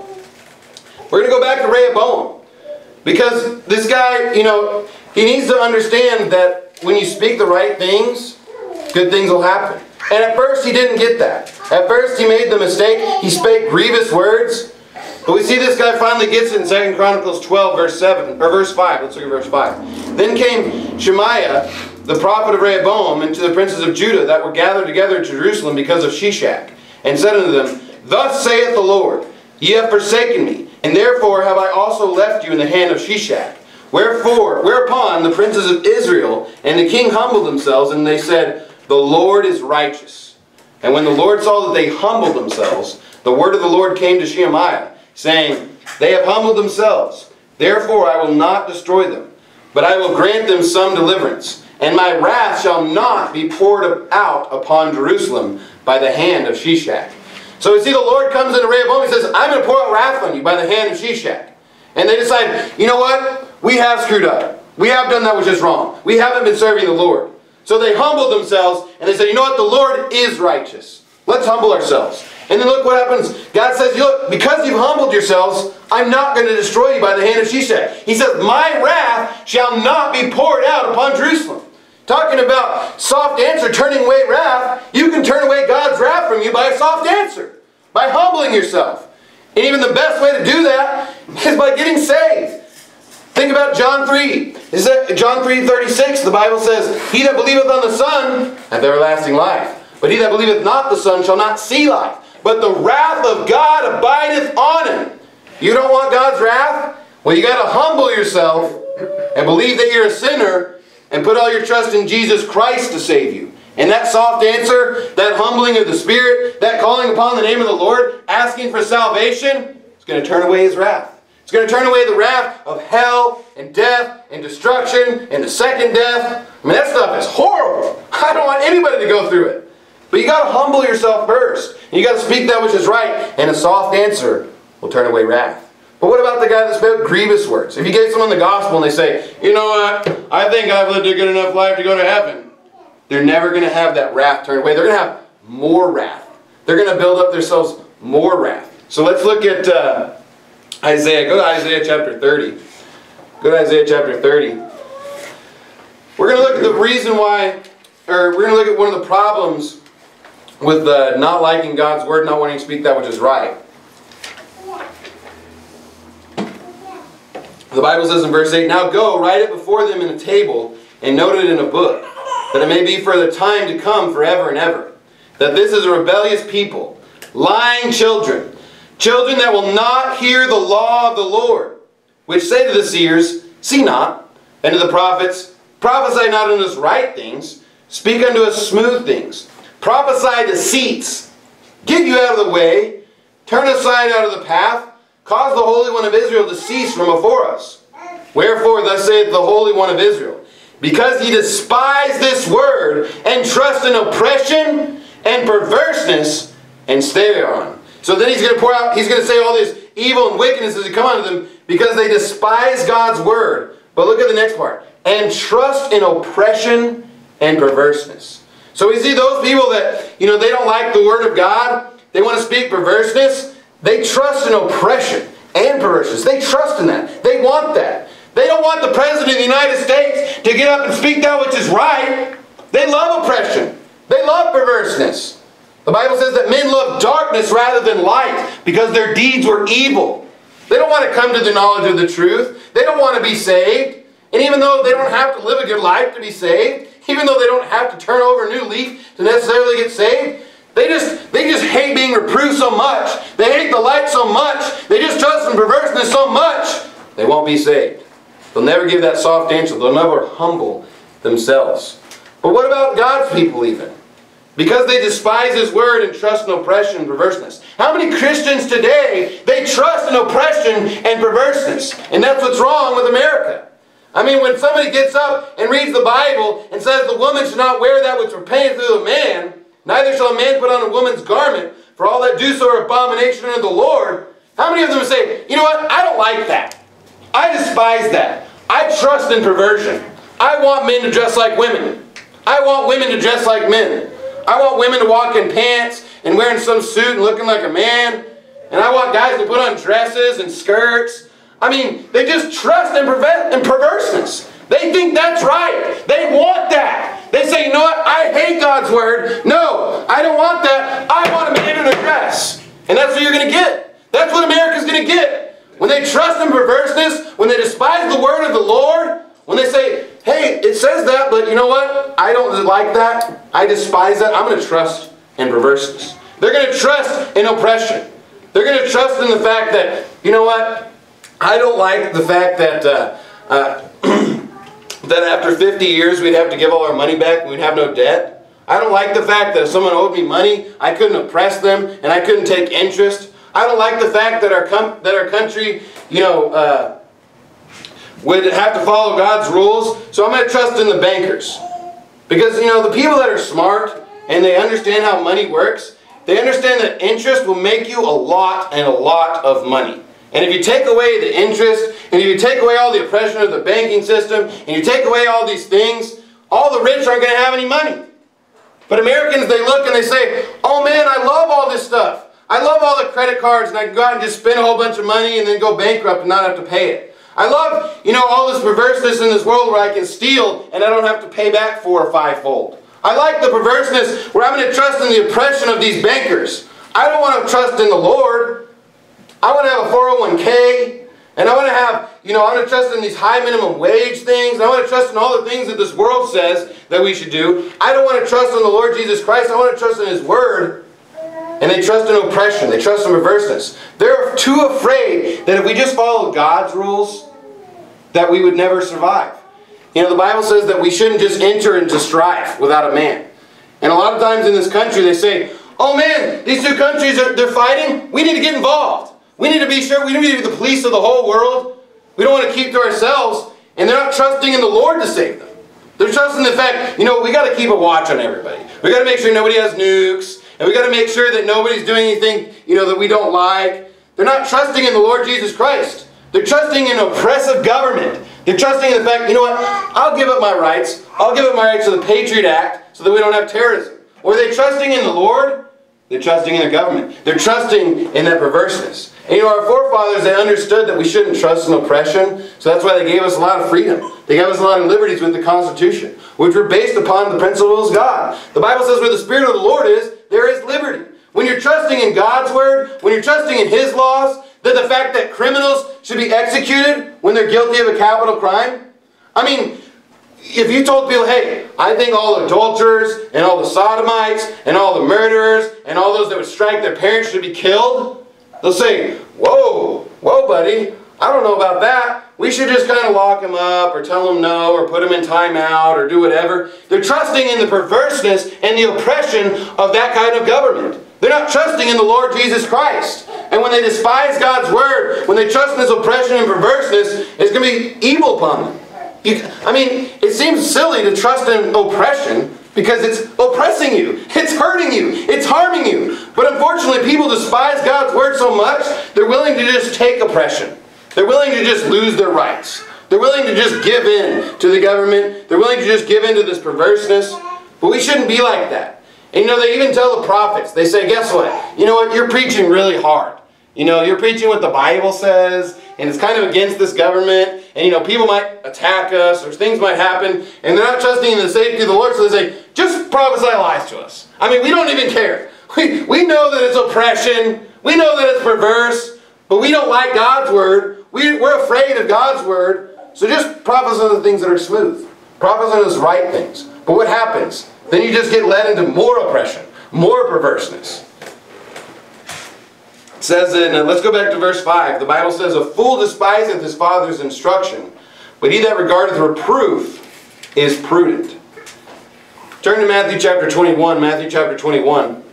We're going to go back to Rehoboam. Because this guy, he needs to understand that when you speak the right things, good things will happen. And at first he didn't get that. At first he made the mistake. He spake grievous words. But we see this guy finally gets it in 2 Chronicles 12, verse 5. Let's look at verse 5. Then came Shemaiah, the prophet of Rehoboam, and to the princes of Judah that were gathered together in Jerusalem because of Shishak, and said unto them, Thus saith the Lord, Ye have forsaken me, and therefore have I also left you in the hand of Shishak. Whereupon the princes of Israel and the king humbled themselves, and they said, The Lord is righteous. And when the Lord saw that they humbled themselves, the word of the Lord came to Shemaiah, saying, They have humbled themselves, therefore I will not destroy them, but I will grant them some deliverance, and my wrath shall not be poured out upon Jerusalem by the hand of Shishak. So you see, the Lord comes into Rehoboam and says, I'm going to pour out wrath on you by the hand of Shishak. And they decide, you know what? We have screwed up. We have done that which is wrong. We haven't been serving the Lord. So they humbled themselves and they said, you know what? The Lord is righteous. Let's humble ourselves. And then look what happens. God says, look, because you've humbled yourselves, I'm not going to destroy you by the hand of Shishak. He says, my wrath shall not be poured out upon Jerusalem. Talking about soft answer, turning away wrath, you can turn away God's wrath from you by a soft answer. By humbling yourself. And even the best way to do that is by getting saved. Think about John 3. John 3:36, the Bible says, He that believeth on the Son hath everlasting life. But he that believeth not the Son shall not see life. But the wrath of God abideth on him. You don't want God's wrath? Well, you got to humble yourself and believe that you're a sinner and put all your trust in Jesus Christ to save you. And that soft answer, that humbling of the Spirit, that calling upon the name of the Lord, asking for salvation, it's going to turn away His wrath. It's going to turn away the wrath of hell and death and destruction and the second death. I mean, that stuff is horrible. I don't want anybody to go through it. But you got to humble yourself first. You got to speak that which is right, and a soft answer will turn away wrath. But what about the guy that spoke grievous words? If you gave someone the gospel and they say, you know what, I think I've lived a good enough life to go to heaven. They're never going to have that wrath turned away. They're going to have more wrath. They're going to build up themselves more wrath. So let's look at Isaiah. Go to Isaiah chapter 30. Go to Isaiah chapter 30. We're going to look at the reason why, or we're going to look at one of the problems with not liking God's word, not wanting to speak that which is right. The Bible says in verse 8, Now go, write it before them in a table, and note it in a book, that it may be for the time to come forever and ever. That this is a rebellious people, lying children, children that will not hear the law of the Lord, which say to the seers, See not, and to the prophets, Prophesy not unto us right things, speak unto us smooth things. Prophesy deceits, get you out of the way, turn aside out of the path, cause the Holy One of Israel to cease from before us. Wherefore thus saith the Holy One of Israel, Because ye despise this word, and trust in oppression and perverseness, and stay on. So then he's going to pour out, he's going to say all this evil and wickedness as he come unto them, because they despise God's word. But look at the next part. And trust in oppression and perverseness. So we see those people that, they don't like the word of God. They want to speak perverseness. They trust in oppression and perverseness. They trust in that. They want that. They don't want the President of the United States to get up and speak that which is right. They love oppression. They love perverseness. The Bible says that men love darkness rather than light because their deeds were evil. They don't want to come to the knowledge of the truth. They don't want to be saved. And even though they don't have to live a good life to be saved, even though they don't have to turn over a new leaf to necessarily get saved, they just hate being reproved so much. They hate the light so much. They just trust in perverseness so much. They won't be saved. They'll never give that soft answer. They'll never humble themselves. But what about God's people even? Because they despise His word and trust in oppression and perverseness. How many Christians today, they trust in oppression and perverseness? And that's what's wrong with America. I mean, when somebody gets up and reads the Bible and says the woman should not wear that which pertains to the man, neither shall a man put on a woman's garment, for all that do so are abomination unto the Lord. How many of them say, you know what, I don't like that. I despise that. I trust in perversion. I want men to dress like women. I want women to dress like men. I want women to walk in pants and wearing some suit and looking like a man. And I want guys to put on dresses and skirts. I mean, they just trust in perverseness. They think that's right. They want that. They say, you know what? I hate God's word. No, I don't want that. I want a man in a dress. And that's what you're going to get. That's what America's going to get. When they trust in perverseness, when they despise the word of the Lord, when they say, hey, it says that, but you know what? I don't like that. I despise that. I'm going to trust in perverseness. They're going to trust in oppression. They're going to trust in the fact that, you know what? I don't like the fact that that after 50 years we'd have to give all our money back and we'd have no debt. I don't like the fact that if someone owed me money, I couldn't oppress them and I couldn't take interest. I don't like the fact that our country, you know, would have to follow God's rules. So I'm going to trust in the bankers. Because, you know, the people that are smart and they understand how money works, they understand that interest will make you a lot and a lot of money. And if you take away the interest, and if you take away all the oppression of the banking system, and you take away all these things, all the rich aren't going to have any money. But Americans, they look and they say, oh man, I love all this stuff. I love all the credit cards, and I can go out and just spend a whole bunch of money and then go bankrupt and not have to pay it. I love, you know, all this perverseness in this world where I can steal and I don't have to pay back 4 or 5-fold. I like the perverseness where I'm going to trust in the oppression of these bankers. I don't want to trust in the Lord. I want to have a 401k, and I want to have, you know, I want to trust in these high minimum wage things. I want to trust in all the things that this world says that we should do. I don't want to trust in the Lord Jesus Christ. I want to trust in His Word. And they trust in oppression. They trust in perverseness. They're too afraid that if we just follow God's rules, that we would never survive. You know, the Bible says that we shouldn't just enter into strife without a man. And a lot of times in this country they say, oh man, these two countries, they're fighting. We need to get involved. We need to be sure. We need to be the police of the whole world. We don't want to keep to ourselves. And they're not trusting in the Lord to save them. They're trusting the fact, you know, we got to keep a watch on everybody. We got to make sure nobody has nukes. And we got to make sure that nobody's doing anything, you know, that we don't like. They're not trusting in the Lord Jesus Christ. They're trusting in oppressive government. They're trusting in the fact, you know what, I'll give up my rights. I'll give up my rights to the Patriot Act so that we don't have terrorism. Or are they trusting in the Lord? They're trusting in the government. They're trusting in that perverseness. And you know, our forefathers, they understood that we shouldn't trust in oppression, so that's why they gave us a lot of freedom. They gave us a lot of liberties with the Constitution, which were based upon the principles of God. The Bible says where the Spirit of the Lord is, there is liberty. When you're trusting in God's Word, when you're trusting in His laws, that the fact that criminals should be executed when they're guilty of a capital crime. I mean, if you told people, hey, I think all the adulterers and all the sodomites and all the murderers and all those that would strike their parents should be killed, they'll say, whoa, buddy, I don't know about that. We should just kind of lock them up or tell them no or put them in timeout or do whatever. They're trusting in the perverseness and the oppression of that kind of government. They're not trusting in the Lord Jesus Christ. And when they despise God's Word, when they trust in His oppression and perverseness, it's going to be evil upon them. I mean, it seems silly to trust in oppression because it's oppressing you. It's hurting you. It's harming you. But unfortunately, people despise God's Word so much, they're willing to just take oppression. They're willing to just lose their rights. They're willing to just give in to the government. They're willing to just give in to this perverseness. But we shouldn't be like that. And you know, they even tell the prophets, they say, guess what? You know what? You're preaching really hard. You know, you're preaching what the Bible says, and it's kind of against this government, and you know, people might attack us, or things might happen, and they're not trusting in the safety of the Lord, so they say, just prophesy lies to us. I mean, we don't even care. We know that it's oppression, we know that it's perverse, but we don't like God's Word. We're afraid of God's Word, so just prophesy the things that are smooth. Prophesy those right things. But what happens? Then you just get led into more oppression, more perverseness. It says in, let's go back to verse 5. The Bible says, a fool despiseth his father's instruction, but he that regardeth reproof is prudent. Turn to Matthew chapter 21. Matthew chapter 21.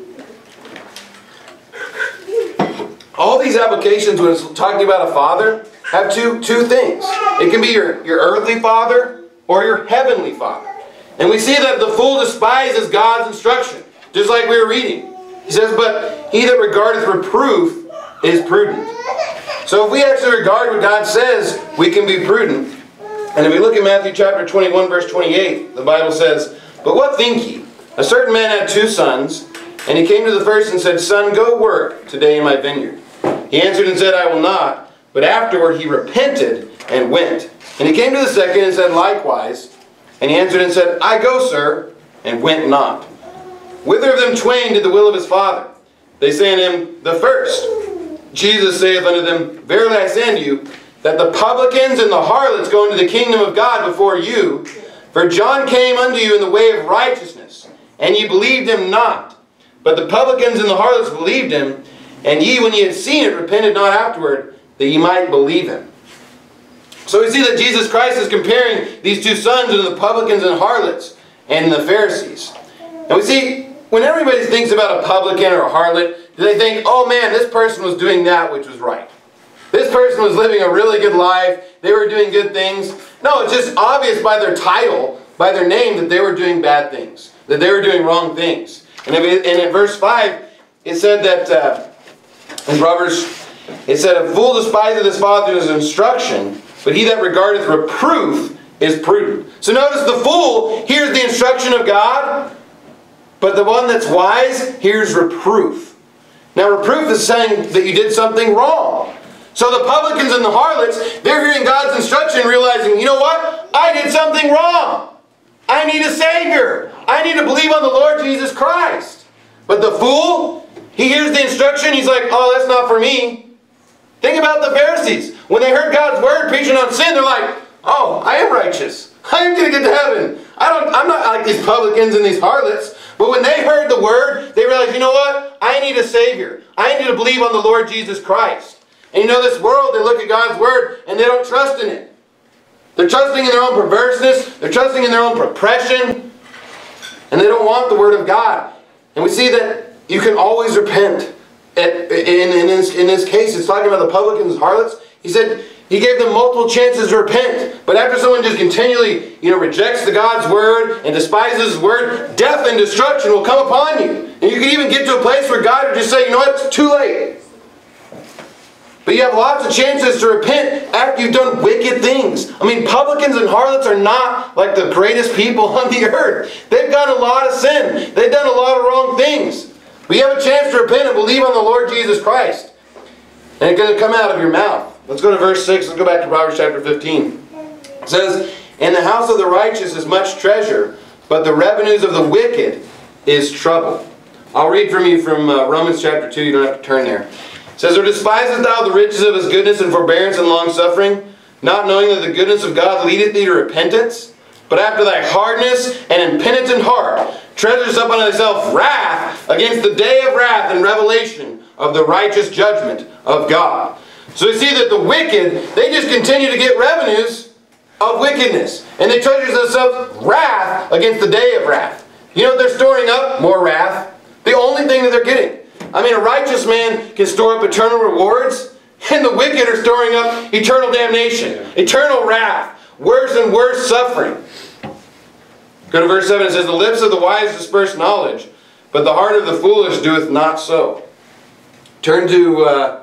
All these applications when it's talking about a father have two things. It can be your earthly father or your heavenly father. And we see that the fool despises God's instruction, just like we were reading. He says, but he that regardeth reproof is prudent. So if we actually regard what God says, we can be prudent. And if we look at Matthew chapter 21, verse 28, the Bible says, but what think ye? A certain man had 2 sons, and he came to the first and said, Son, go work today in my vineyard. He answered and said, I will not. But afterward he repented and went. And he came to the second and said likewise. And he answered and said, I go, sir, and went not. Whither of them twain did the will of his father? They say unto him, the first. Jesus saith unto them, Verily I say unto you, that the publicans and the harlots go into the kingdom of God before you. For John came unto you in the way of righteousness, and ye believed him not. But the publicans and the harlots believed him, and ye, when ye had seen it, repented not afterward, that ye might believe him. So we see that Jesus Christ is comparing these 2 sons to the publicans and harlots and the Pharisees. And we see, when everybody thinks about a publican or a harlot, do they think, oh man, this person was doing that which was right. This person was living a really good life. They were doing good things. No, it's just obvious by their title, by their name, that they were doing bad things. That they were doing wrong things. And in verse 5, it said that, in Proverbs, it said, a fool despiseth his father's instruction, but he that regardeth reproof is prudent. So notice the fool hears the instruction of God, but the one that's wise hears reproof. Now reproof is saying that you did something wrong. So the publicans and the harlots, they're hearing God's instruction, realizing, you know what? I did something wrong. I need a Savior. I need to believe on the Lord Jesus Christ. But the fool, he hears the instruction, he's like, oh, that's not for me. Think about the Pharisees. When they heard God's word preaching on sin, they're like, oh, I am righteous. I am going to get to heaven. I'm not like these publicans and these harlots. But when they heard the word, they realized, you know what? I need a Savior. I need to believe on the Lord Jesus Christ. And you know, this world, they look at God's word and they don't trust in it. They're trusting in their own perverseness. They're trusting in their own oppression. And they don't want the word of God. And we see that you can always repent. In this case, it's talking about the publicans and harlots. He said he gave them multiple chances to repent. But after someone just continually, rejects the God's word and despises his word, death and destruction will come upon you. And you can even get to a place where God will just say, you know what, it's too late. But you have lots of chances to repent after you've done wicked things. I mean, publicans and harlots are not like the greatest people on the earth. They've done a lot of sin. They've done a lot of wrong things. But you have a chance to repent and believe on the Lord Jesus Christ. And it's going to come out of your mouth. Let's go to verse 6. Let's go back to Proverbs chapter 15. It says, in the house of the righteous is much treasure, but the revenues of the wicked is trouble. I'll read from you from Romans chapter 2. You don't have to turn there. It says, or despisest thou the riches of his goodness and forbearance and long-suffering, not knowing that the goodness of God leadeth thee to repentance? But after thy hardness and impenitent heart, treasures up unto thyself wrath against the day of wrath and revelation of the righteous judgment of God. So you see that the wicked, they just continue to get revenues of wickedness. And they treasure themselves wrath against the day of wrath. You know what they're storing up? More wrath. The only thing that they're getting. I mean, a righteous man can store up eternal rewards, and the wicked are storing up eternal damnation, eternal wrath, worse and worse suffering. Go to verse 7. It says, the lips of the wise disperse knowledge, but the heart of the foolish doeth not so. Turn to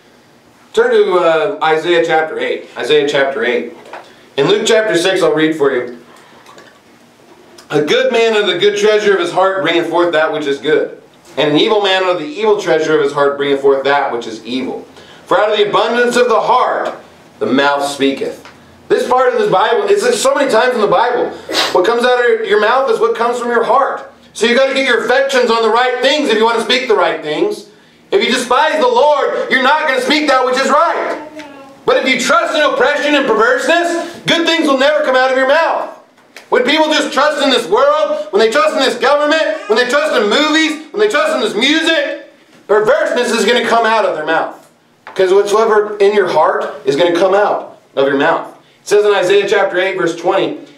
Isaiah chapter 8. Isaiah chapter 8. In Luke chapter 6, I'll read for you. A good man of the good treasure of his heart bringeth forth that which is good. And an evil man of the evil treasure of his heart bringeth forth that which is evil. For out of the abundance of the heart, the mouth speaketh. This part of this Bible, it's so many times in the Bible. What comes out of your mouth is what comes from your heart. So you've got to get your affections on the right things if you want to speak the right things. If you despise the Lord, you're not going to speak that which is right. But if you trust in oppression and perverseness, good things will never come out of your mouth. When people just trust in this world, when they trust in this government, when they trust in movies, when they trust in this music, perverseness is going to come out of their mouth. Because whatsoever in your heart is going to come out of your mouth. It says in Isaiah chapter 8 verse 20,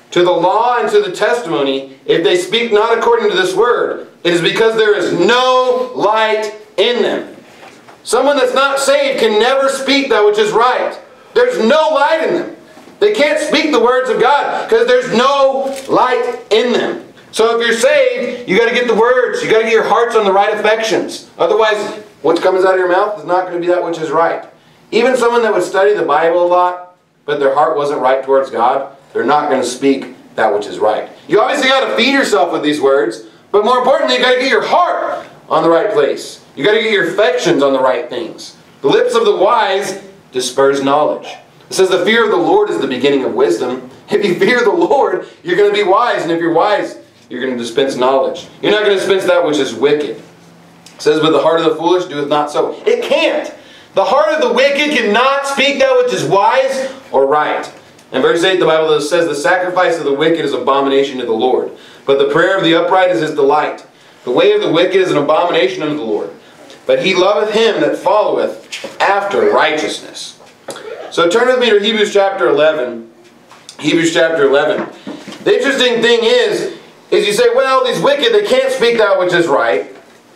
to the law and to the testimony, if they speak not according to this word, it is because there is no light in them. Someone that's not saved can never speak that which is right. There's no light in them. They can't speak the words of God because there's no light in them. So if you're saved, you got to get the words. You got to get your hearts on the right affections. Otherwise, what comes out of your mouth is not going to be that which is right. Even someone that would study the Bible a lot, but their heart wasn't right towards God, they're not going to speak that which is right. You obviously got to feed yourself with these words, but more importantly, you got to get your heart on the right place. You got to get your affections on the right things. The lips of the wise disperse knowledge. It says the fear of the Lord is the beginning of wisdom. If you fear the Lord, you're going to be wise, and if you're wise, you're going to dispense knowledge. You're not going to dispense that which is wicked. It says, but the heart of the foolish doeth not so. It can't. The heart of the wicked cannot speak that which is wise or right. In verse 8, the Bible says, the sacrifice of the wicked is abomination to the Lord, but the prayer of the upright is his delight. The way of the wicked is an abomination unto the Lord, but he loveth him that followeth after righteousness. So turn with me to Hebrews chapter 11. Hebrews chapter 11. The interesting thing is you say, well, these wicked, they can't speak that which is right.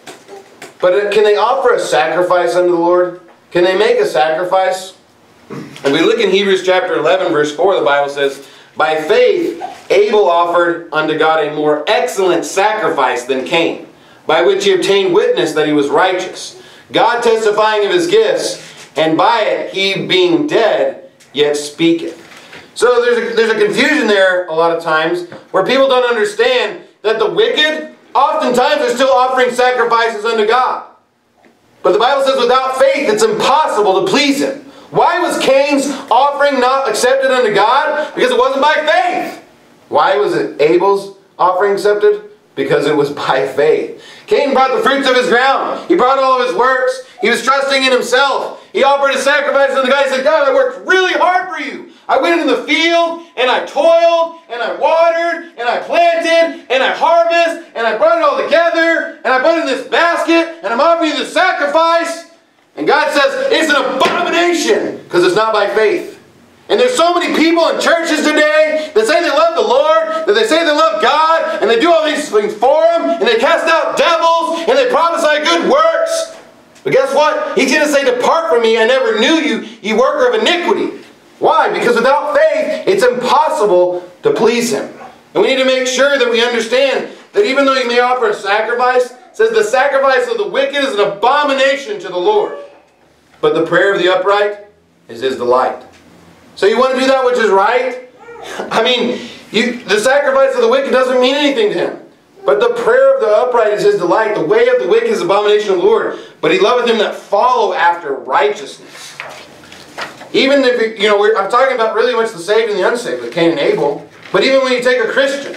But can they offer a sacrifice unto the Lord? Can they make a sacrifice? And we look in Hebrews chapter 11, verse 4, the Bible says, by faith Abel offered unto God a more excellent sacrifice than Cain, by which he obtained witness that he was righteous, God testifying of his gifts, and by it he being dead yet speaketh. So there's a confusion there a lot of times where people don't understand that the wicked oftentimes are still offering sacrifices unto God. But the Bible says without faith it's impossible to please him. Why was Cain's offering not accepted unto God? Because it wasn't by faith. Why was it Abel's offering accepted? Because it was by faith. Cain brought the fruits of his ground. He brought all of his works. He was trusting in himself. He offered a sacrifice unto God. He said, God, I worked really hard for you. I went in the field, and I toiled, and I watered, and I planted, and I harvested, and I brought it all together, and I put it in this basket, and I'm offering you this sacrifice. And God says, it's an abomination, because it's not by faith. And there's so many people in churches today that say they love the Lord, that they say they love God, and they do all these things for Him, and they cast out devils, and they prophesy good works. But guess what? He's going to say, depart from me, I never knew you, ye worker of iniquity. Why? Because without faith, it's impossible to please Him. And we need to make sure that we understand that even though you may offer a sacrifice, it says the sacrifice of the wicked is an abomination to the Lord, but the prayer of the upright is His delight. So you want to do that which is right? I mean, the sacrifice of the wicked doesn't mean anything to Him. But the prayer of the upright is His delight. The way of the wicked is abomination of the Lord, but He loveth them that follow after righteousness. Even if, I'm talking about really much the saved and the unsaved with Cain and Abel. But even when you take a Christian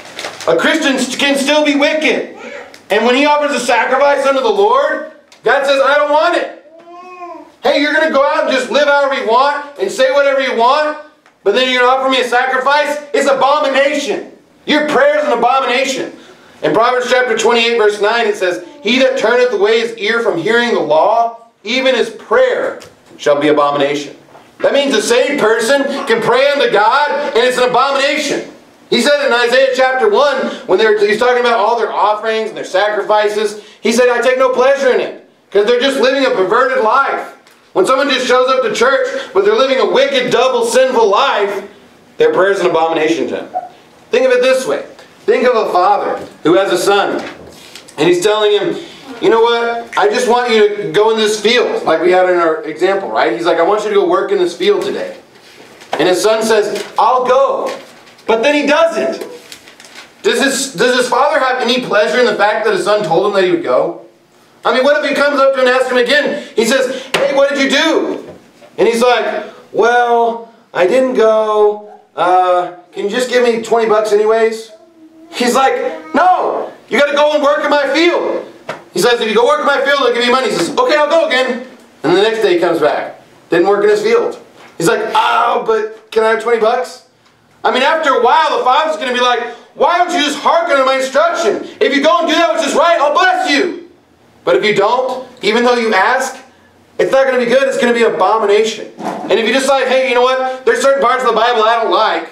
can still be wicked. And when he offers a sacrifice unto the Lord, God says, I don't want it. Hey, you're going to go out and just live however you want and say whatever you want, but then you're going to offer me a sacrifice? It's abomination. Your prayer is an abomination. In Proverbs chapter 28, verse 9, it says, he that turneth away his ear from hearing the law, even his prayer shall be abomination. That means a saved person can pray unto God, and it's an abomination. He said in Isaiah chapter 1, when he's talking about all their offerings and their sacrifices, he said, I take no pleasure in it, because they're just living a perverted life. When someone just shows up to church, but they're living a wicked, double, sinful life, their prayer is an abomination to Him. Think of it this way. Think of a father who has a son, and he's telling him, you know what, I just want you to go in this field, like we had in our example, right? He's like, I want you to go work in this field today. And his son says, I'll go. But then he doesn't. Does his father have any pleasure in the fact that his son told him that he would go? I mean, what if he comes up to him and asks him again? He says, hey, what did you do? And he's like, well, I didn't go. Can you just give me 20 bucks anyways? He's like, no, you got to go and work in my field. He says, if you go work in my field, I'll give you money. He says, okay, I'll go again. And the next day he comes back. Didn't work in his field. He's like, oh, but can I have 20 bucks? I mean, after a while, the father's going to be like, why don't you just hearken to my instruction? If you go and do that which is right, I'll bless you. But if you don't, even though you ask, it's not going to be good. It's going to be an abomination. And if you decide, hey, you know what? There's certain parts of the Bible I don't like.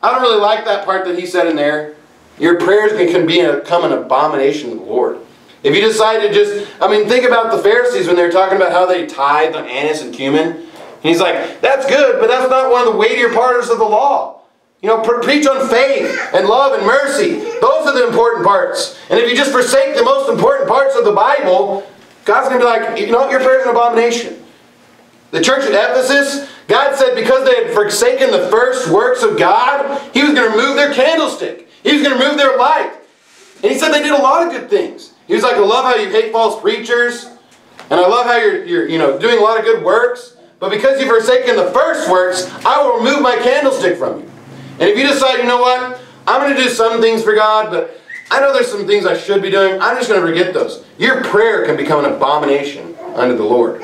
I don't really like that part that he said in there. Your prayers can become an abomination to the Lord. If you decide to just, think about the Pharisees when they were talking about how they tithed on anise and cumin. And he's like, that's good, but that's not one of the weightier parts of the law. Preach on faith and love and mercy. Those are the important parts. And if you just forsake the most important parts of the Bible, God's going to be like, your prayer's an abomination. The church at Ephesus, God said because they had forsaken the first works of God, He was going to remove their candlestick. He was going to remove their light. And He said they did a lot of good things. He was like, I love how you hate false preachers. And I love how you're doing a lot of good works. But because you've forsaken the first works, I will remove my candlestick from you. And if you decide, you know what, I'm going to do some things for God, but I know there's some things I should be doing, I'm just going to forget those. Your prayer can become an abomination unto the Lord.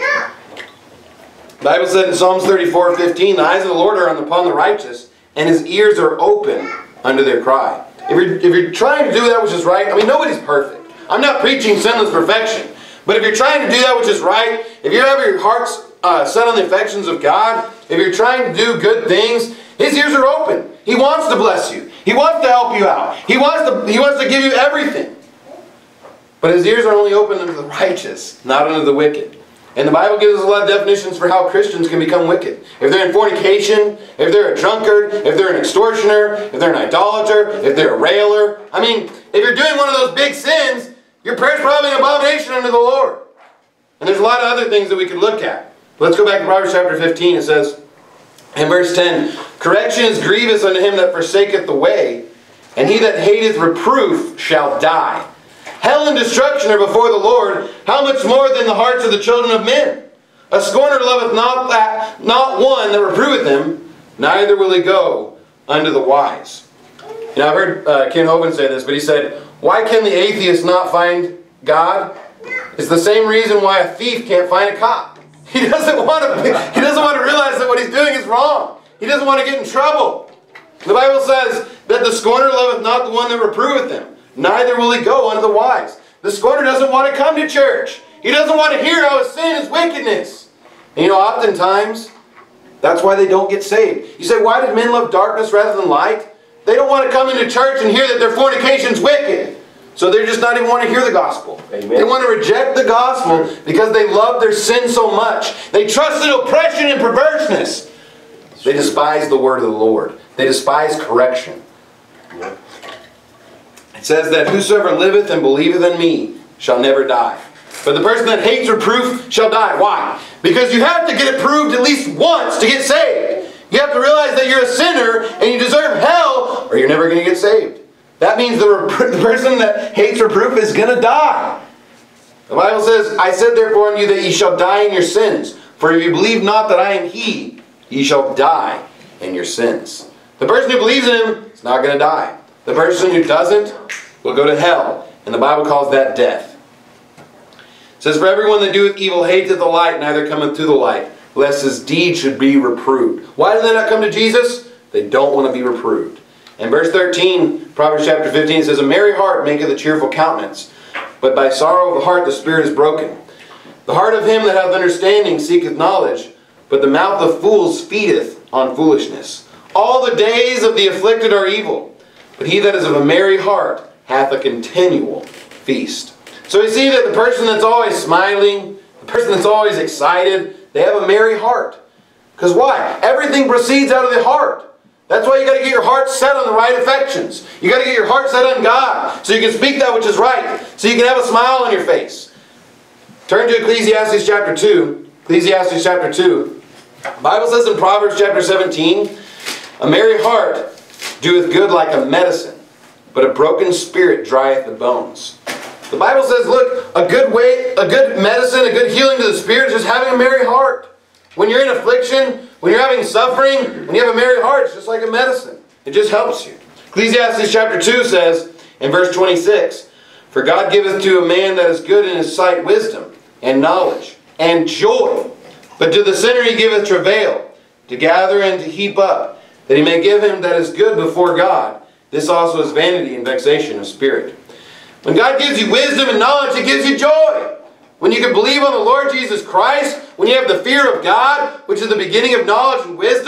The Bible said in Psalms 34:15, the eyes of the Lord are upon the righteous, and His ears are open unto their cry. If you're trying to do that which is right, nobody's perfect. I'm not preaching sinless perfection. But if you're trying to do that which is right, if you have your hearts set on the affections of God, if you're trying to do good things, His ears are open. He wants to bless you. He wants to help you out. He wants to give you everything. But His ears are only open unto the righteous, not unto the wicked. And the Bible gives us a lot of definitions for how Christians can become wicked. If they're in fornication, if they're a drunkard, if they're an extortioner, if they're an idolater, if they're a railer. If you're doing one of those big sins, your prayer's probably an abomination unto the Lord. And there's a lot of other things that we could look at. Let's go back to Proverbs chapter 15. It says, in verse 10, correction is grievous unto him that forsaketh the way, and he that hateth reproof shall die. Hell and destruction are before the Lord, how much more than the hearts of the children of men? A scorner loveth not one that reproveth him, neither will he go unto the wise. I've heard Ken Hovind say this, but he said, why can the atheist not find God? It's the same reason why a thief can't find a cop. He doesn't want to realize that what he's doing is wrong. He doesn't want to get in trouble. The Bible says that the scorner loveth not the one that reproveth him, neither will he go unto the wise. The scorner doesn't want to come to church. He doesn't want to hear how his sin is wickedness. And oftentimes, that's why they don't get saved. You say, why did men love darkness rather than light? They don't want to come into church and hear that their fornication's wicked. So they're just not even want to hear the gospel. Amen. They want to reject the gospel because they love their sin so much. They trust in oppression and perverseness. They despise the word of the Lord. They despise correction. It says that whosoever liveth and believeth in me shall never die. But the person that hates reproof shall die. Why? Because you have to get approved at least once to get saved. You have to realize that you're a sinner and you deserve hell or you're never going to get saved. That means the person that hates reproof is going to die. The Bible says, I said therefore unto you that ye shall die in your sins. For if you believe not that I am He, ye shall die in your sins. The person who believes in Him is not going to die. The person who doesn't will go to hell. And the Bible calls that death. It says, for everyone that doeth evil hateth the light, neither cometh to the light, lest his deed should be reproved. Why do they not come to Jesus? They don't want to be reproved. In verse 13, Proverbs chapter 15 says, a merry heart maketh a cheerful countenance, but by sorrow of the heart the spirit is broken. The heart of him that hath understanding seeketh knowledge, but the mouth of fools feedeth on foolishness. All the days of the afflicted are evil, but he that is of a merry heart hath a continual feast. So we see that the person that's always smiling, the person that's always excited, they have a merry heart. Because why? Everything proceeds out of the heart. That's why you got to get your heart set on the right affections. You got to get your heart set on God so you can speak that which is right. So you can have a smile on your face. Turn to Ecclesiastes chapter 2. Ecclesiastes chapter 2. The Bible says in Proverbs chapter 17, a merry heart doeth good like a medicine, but a broken spirit drieth the bones. The Bible says, look, a good medicine, a good healing to the spirit is just having a merry heart. When you're in affliction, when you're having suffering, when you have a merry heart, it's just like a medicine. It just helps you. Ecclesiastes chapter 2 says, in verse 26, for God giveth to a man that is good in his sight wisdom, and knowledge, and joy. But to the sinner he giveth travail, to gather and to heap up, that he may give him that is good before God. This also is vanity and vexation of spirit. When God gives you wisdom and knowledge, He gives you joy. When you can believe on the Lord Jesus Christ, when you have the fear of God, which is the beginning of knowledge and wisdom,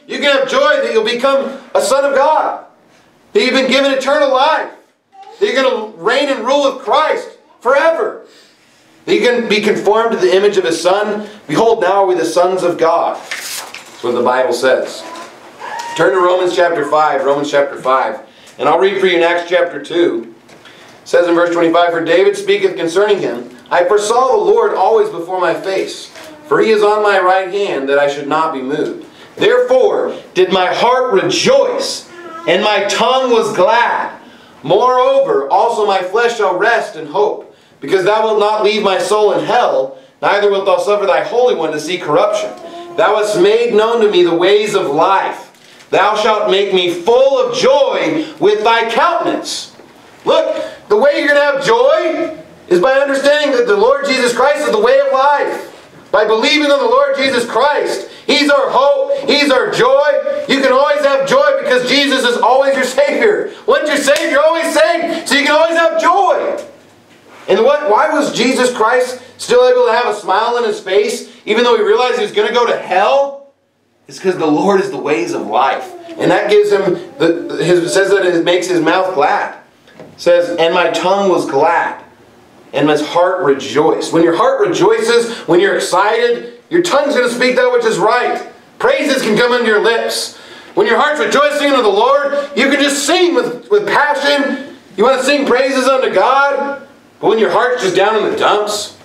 You can have joy that you'll become a son of God. That you've been given eternal life. That you're going to reign and rule with Christ forever. That you can be conformed to the image of His Son. Behold, now are we the sons of God. That's what the Bible says. Turn to Romans chapter 5. Romans chapter 5. And I'll read for you in Acts chapter 2. It says in verse 25, For David speaketh concerning him, I foresaw the Lord always before my face. For He is on my right hand, that I should not be moved. Therefore did my heart rejoice, and my tongue was glad. Moreover, also my flesh shall rest in hope, because thou wilt not leave my soul in hell, neither wilt thou suffer thy Holy One to see corruption. Thou hast made known to me the ways of life. Thou shalt make me full of joy with thy countenance. Look, the way you're going to have joy is by understanding that the Lord Jesus Christ is the way of life. By believing on the Lord Jesus Christ. He's our hope. He's our joy. You can always have joy because Jesus is always your Savior. Once you're saved, you're always saved. So you can always have joy. And why was Jesus Christ still able to have a smile on His face even though He realized He was going to go to hell? It's because the Lord is the ways of life. And that gives Him, it says that it makes His mouth glad. It says, and my tongue was glad, and my heart rejoiced. When your heart rejoices, when you're excited, your tongue's going to speak that which is right. Praises can come into your lips. When your heart's rejoicing unto the Lord, you can just sing with passion. You want to sing praises unto God. But when your heart's just down in the dumps,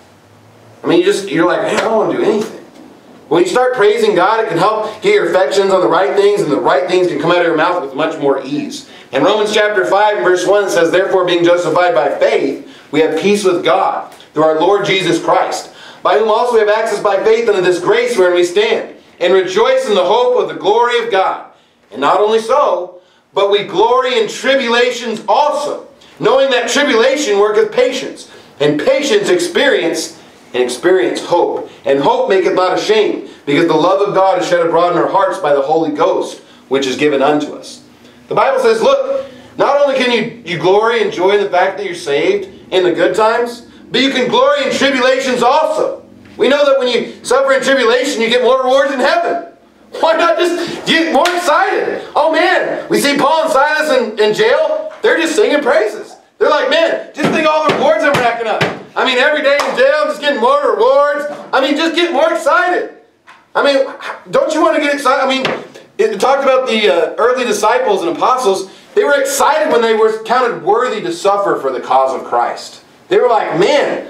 I mean, you're like, man, I don't want to do anything. When you start praising God, it can help get your affections on the right things, and the right things can come out of your mouth with much more ease. In Romans chapter 5, verse 1, it says, Therefore, being justified by faith, we have peace with God, through our Lord Jesus Christ, by whom also we have access by faith unto this grace wherein we stand, and rejoice in the hope of the glory of God. And not only so, but we glory in tribulations also, knowing that tribulation worketh patience, and patience experience, and experience hope. And hope maketh not ashamed, because the love of God is shed abroad in our hearts by the Holy Ghost, which is given unto us. The Bible says, look, not only can you glory and joy in the fact that you're saved in the good times, but you can glory in tribulations also. We know that when you suffer in tribulation, you get more rewards in heaven. Why not just get more excited? Oh man, we see Paul and Silas in jail. They're just singing praises. They're like, man, just think all the rewards I'm racking up. I mean, every day in jail, I'm just getting more rewards. I mean, just get more excited. I mean, don't you want to get excited? I mean, it talked about the early disciples and apostles. They were excited when they were counted worthy to suffer for the cause of Christ. They were like, man,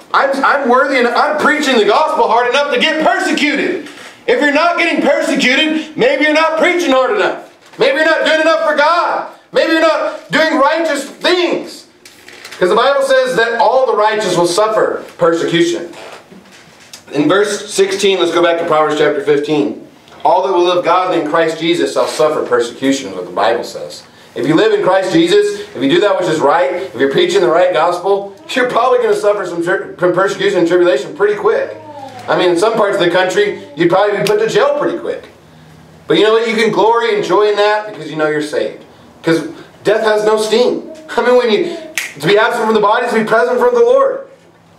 I'm worthy and I'm preaching the gospel hard enough to get persecuted. If you're not getting persecuted, maybe you're not preaching hard enough. Maybe you're not doing enough for God. Maybe you're not doing righteous things. Because the Bible says that all the righteous will suffer persecution. In verse 16, let's go back to Proverbs chapter 15. All that will live godly in Christ Jesus shall suffer persecution, is what the Bible says. If you live in Christ Jesus, if you do that which is right, if you're preaching the right gospel, you're probably going to suffer some persecution and tribulation pretty quick. I mean, in some parts of the country, you'd probably be put to jail pretty quick. But you know what? You can glory and joy in that because you know you're saved. Because death has no sting. I mean, to be absent from the body is to be present from the Lord.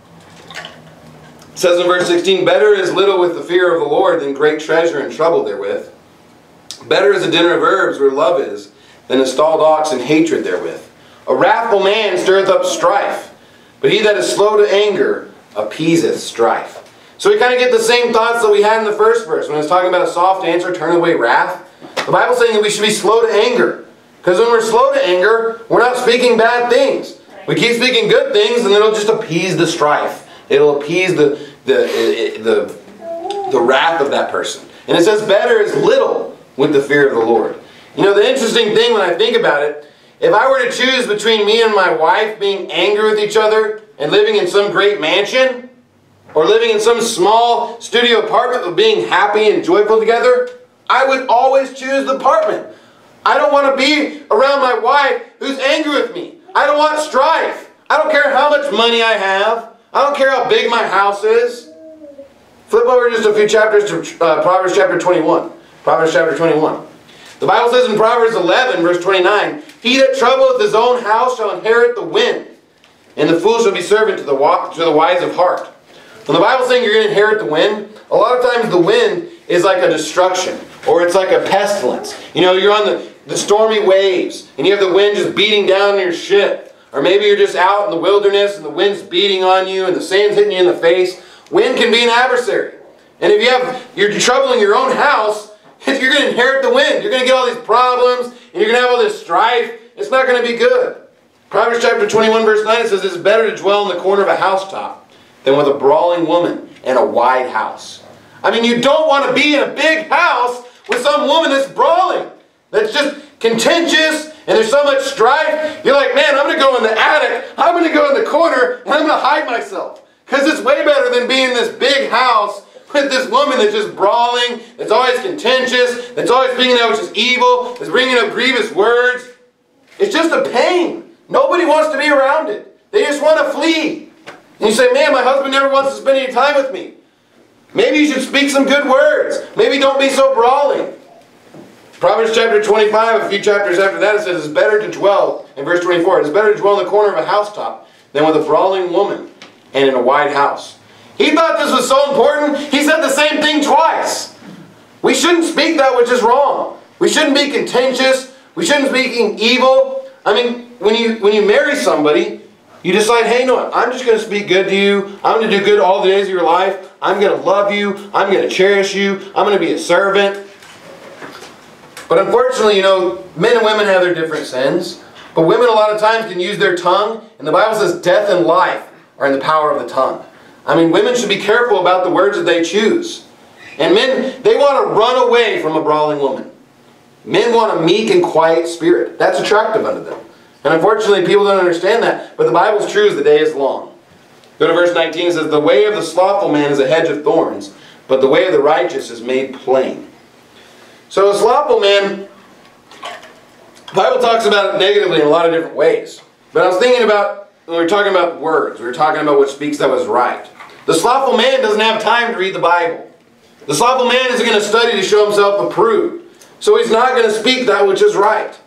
It says in verse 16, Better is little with the fear of the Lord than great treasure and trouble therewith. Better is a dinner of herbs where love is than a stalled ox and hatred therewith. A wrathful man stirreth up strife, but he that is slow to anger appeaseth strife. So we kind of get the same thoughts that we had in the first verse. When it's talking about a soft answer, turn away wrath. The Bible's saying that we should be slow to anger. Because when we're slow to anger, we're not speaking bad things. We keep speaking good things and it'll just appease the strife. It'll appease the wrath of that person. And it says better is little with the fear of the Lord. You know, the interesting thing when I think about it, if I were to choose between me and my wife being angry with each other and living in some great mansion, or living in some small studio apartment but being happy and joyful together, I would always choose the apartment. I don't want to be around my wife who's angry with me. I don't want strife. I don't care how much money I have. I don't care how big my house is. Flip over just a few chapters to Proverbs chapter 21. Proverbs chapter 21. The Bible says in Proverbs 11, verse 29, He that troubleth his own house shall inherit the wind, and the fool shall be servant to the wise of heart. When the Bible's saying you're going to inherit the wind, a lot of times the wind is like a destruction. Or it's like a pestilence. You know, you're on the stormy waves and you have the wind just beating down on your ship. Or maybe you're just out in the wilderness and the wind's beating on you and the sand's hitting you in the face. Wind can be an adversary. And if you're troubling your own house, you're going to inherit the wind. You're going to get all these problems and you're going to have all this strife. It's not going to be good. Proverbs chapter 21 verse 9 it says, it's better to dwell in the corner of a housetop than with a brawling woman in a wide house. I mean, you don't want to be in a big house with some woman that's brawling, that's just contentious, and there's so much strife. You're like, man, I'm going to go in the attic, I'm going to go in the corner, and I'm going to hide myself. Because it's way better than being in this big house with this woman that's just brawling, that's always contentious, that's always speaking out which is evil, that's bringing up grievous words. It's just a pain. Nobody wants to be around it. They just want to flee. And you say, man, my husband never wants to spend any time with me. Maybe you should speak some good words. Maybe don't be so brawling. Proverbs chapter 25, a few chapters after that, it says, it's better to dwell, in verse 24, it's better to dwell in the corner of a housetop than with a brawling woman and in a wide house. He thought this was so important, he said the same thing twice. We shouldn't speak that which is wrong. We shouldn't be contentious. We shouldn't be speaking evil. I mean, when you marry somebody, you decide, hey, you know what, I'm just going to speak good to you. I'm going to do good all the days of your life. I'm going to love you. I'm going to cherish you. I'm going to be a servant. But unfortunately, you know, men and women have their different sins. But women a lot of times can use their tongue. And the Bible says death and life are in the power of the tongue. I mean, women should be careful about the words that they choose. And men, they want to run away from a brawling woman. Men want a meek and quiet spirit. That's attractive unto them. And unfortunately, people don't understand that. But the Bible's true as the day is long. Go to verse 19. It says, the way of the slothful man is a hedge of thorns, but the way of the righteous is made plain. So a slothful man, the Bible talks about it negatively in a lot of different ways. But I was thinking about, when we were talking about words, we were talking about what speaks that was right. The slothful man doesn't have time to read the Bible. The slothful man isn't going to study to show himself approved. So he's not going to speak that which is right.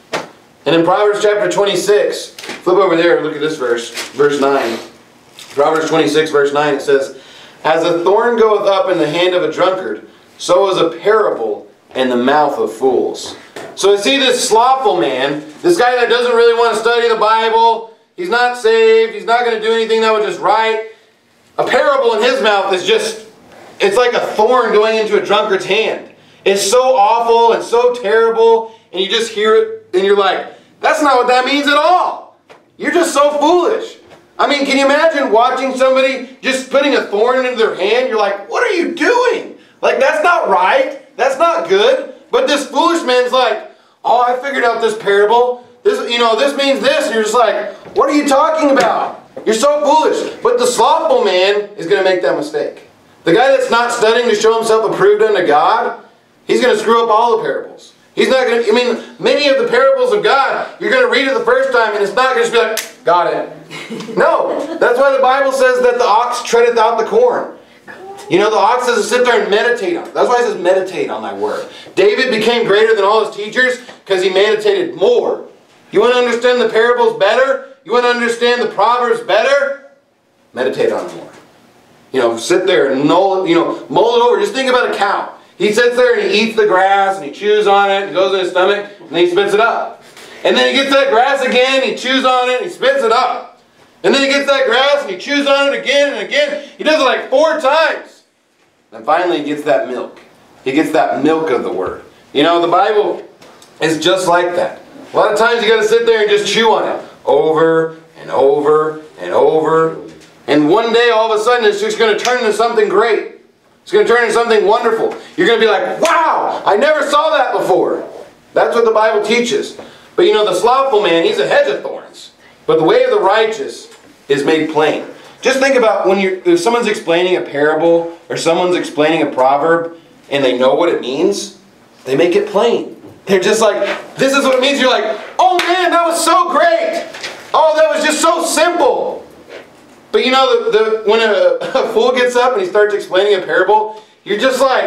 And in Proverbs chapter 26, flip over there and look at this verse, verse 9. Proverbs 26 verse 9, it says, as a thorn goeth up in the hand of a drunkard, so is a parable in the mouth of fools. So I see this slothful man, this guy that doesn't really want to study the Bible, he's not saved, he's not going to do anything that was just right. A parable in his mouth is just, it's like a thorn going into a drunkard's hand. It's so awful and so terrible, and you just hear it, and you're like, that's not what that means at all. You're just so foolish. I mean, can you imagine watching somebody just putting a thorn into their hand? You're like, what are you doing? Like, that's not right. That's not good. But this foolish man's like, oh, I figured out this parable. This, you know, this means this. And you're just like, what are you talking about? You're so foolish. But the slothful man is going to make that mistake. The guy that's not studying to show himself approved unto God, he's going to screw up all the parables. He's not going to, I mean, many of the parables of God, you're going to read it the first time and it's not going to be like, got it. No. That's why the Bible says that the ox treadeth out the corn. You know, the ox doesn't sit there and meditate on it. That's why it says meditate on thy word. David became greater than all his teachers because he meditated more. You want to understand the parables better? You want to understand the Proverbs better? Meditate on them more. You know, sit there and mull it over. Just think about a cow. He sits there and he eats the grass and he chews on it and it goes in his stomach and then he spits it up. And then he gets that grass again, he chews on it and he spits it up. And then he gets that grass and he chews on it again and again. He does it like 4 times. And finally he gets that milk. He gets that milk of the Word. You know, the Bible is just like that. A lot of times you got to sit there and just chew on it over and over and over. And one day all of a sudden it's just going to turn into something great. It's going to turn into something wonderful. You're going to be like, wow, I never saw that before. That's what the Bible teaches. But you know, the slothful man, he's a hedge of thorns. But the way of the righteous is made plain. Just think about when if someone's explaining a parable or someone's explaining a proverb and they know what it means, they make it plain. They're just like, this is what it means. You're like, oh man, that was so great. Oh, that was just so simple. But you know, when a fool gets up and he starts explaining a parable, you're just like,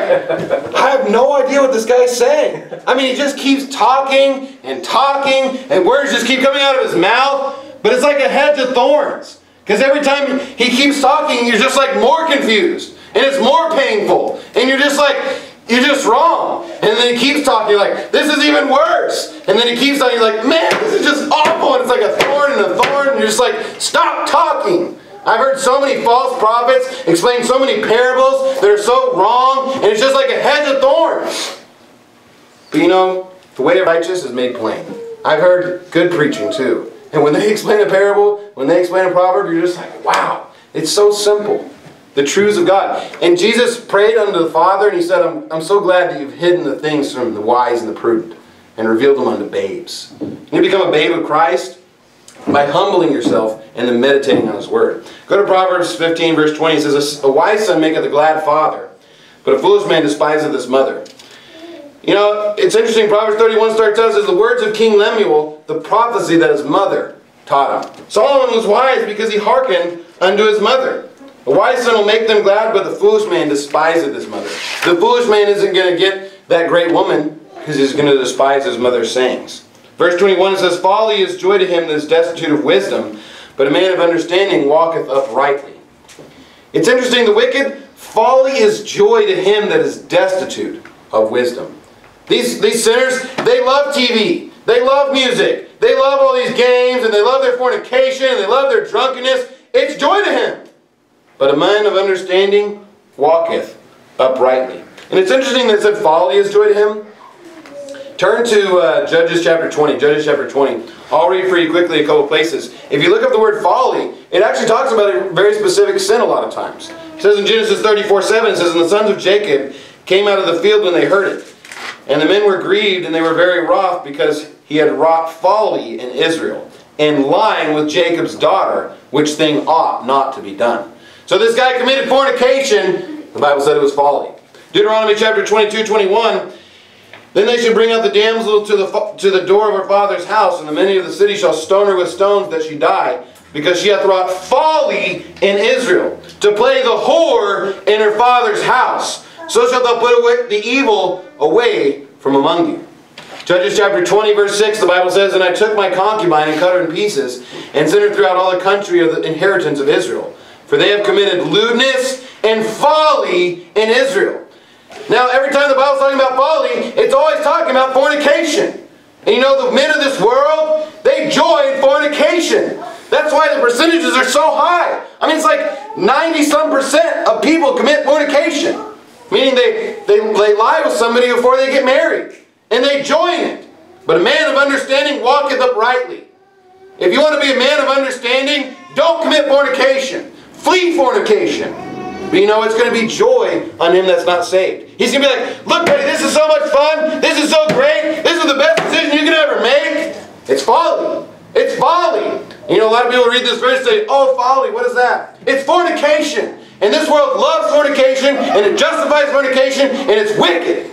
I have no idea what this guy's saying. I mean, he just keeps talking and talking, and words just keep coming out of his mouth. But it's like a hedge of thorns. Because every time he keeps talking, you're just like more confused. And it's more painful. And you're just like, you're just wrong. And then he keeps talking, you're like, this is even worse. And then he keeps talking, you're like, man, this is just awful. And it's like a thorn and a thorn. And you're just like, stop talking. I've heard so many false prophets explain so many parables that are so wrong. And it's just like a hedge of thorns. But you know, the way of righteous is made plain. I've heard good preaching too. And when they explain a parable, when they explain a proverb, you're just like, wow, it's so simple. The truths of God. And Jesus prayed unto the Father and he said, I'm so glad that you've hidden the things from the wise and the prudent and revealed them unto babes. You become a babe of Christ by humbling yourself and then meditating on His Word. Go to Proverbs 15 verse 20. It says, a wise son maketh a glad father, but a foolish man despiseth his mother. You know, it's interesting. Proverbs 31 starts out as the words of King Lemuel, the prophecy that his mother taught him. Solomon was wise because he hearkened unto his mother. A wise son will make them glad, but the foolish man despiseth his mother. The foolish man isn't going to get that great woman because he's going to despise his mother's sayings. Verse 21 says, folly is joy to him that is destitute of wisdom, but a man of understanding walketh uprightly. It's interesting, the wicked, folly is joy to him that is destitute of wisdom. These sinners, they love TV. They love music. They love all these games, and they love their fornication, and they love their drunkenness. It's joy to him. But a man of understanding walketh uprightly. And it's interesting that it said folly is joy to him. Turn to Judges chapter 20. Judges chapter 20. I'll read for you quickly a couple places. If you look up the word folly, it actually talks about a very specific sin a lot of times. It says in Genesis 34:7, it says, and the sons of Jacob came out of the field when they heard it. And the men were grieved, and they were very wroth, because he had wrought folly in Israel, and lying with Jacob's daughter, which thing ought not to be done. So this guy committed fornication. The Bible said it was folly. Deuteronomy chapter 22:21. Then they should bring out the damsel to the door of her father's house, and the men of the city shall stone her with stones that she die, because she hath wrought folly in Israel, to play the whore in her father's house. So shalt thou put away the evil away from among you. Judges chapter 20 verse 6, the Bible says, and I took my concubine and cut her in pieces, and sent her throughout all the country of the inheritance of Israel. For they have committed lewdness and folly in Israel. Now, every time the Bible's talking about folly, it's always talking about fornication. And you know, the men of this world, they joy in fornication. That's why the percentages are so high. I mean, it's like 90-some% of people commit fornication. Meaning they lie with somebody before they get married. And they joy in it. But a man of understanding walketh uprightly. If you want to be a man of understanding, don't commit fornication. Flee fornication. But you know, it's going to be joy on him that's not saved. He's going to be like, look, buddy, this is so much fun. This is so great. This is the best decision you can ever make. It's folly. It's folly. And you know, a lot of people read this verse and say, oh, folly, what is that? It's fornication. And this world loves fornication, and it justifies fornication, and it's wicked.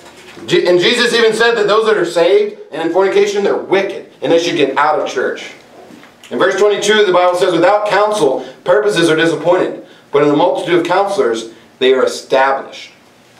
And Jesus even said that those that are saved and in fornication, they're wicked, and they should get out of church. In verse 22, the Bible says, without counsel, purposes are disappointed, but in the multitude of counselors, they are established.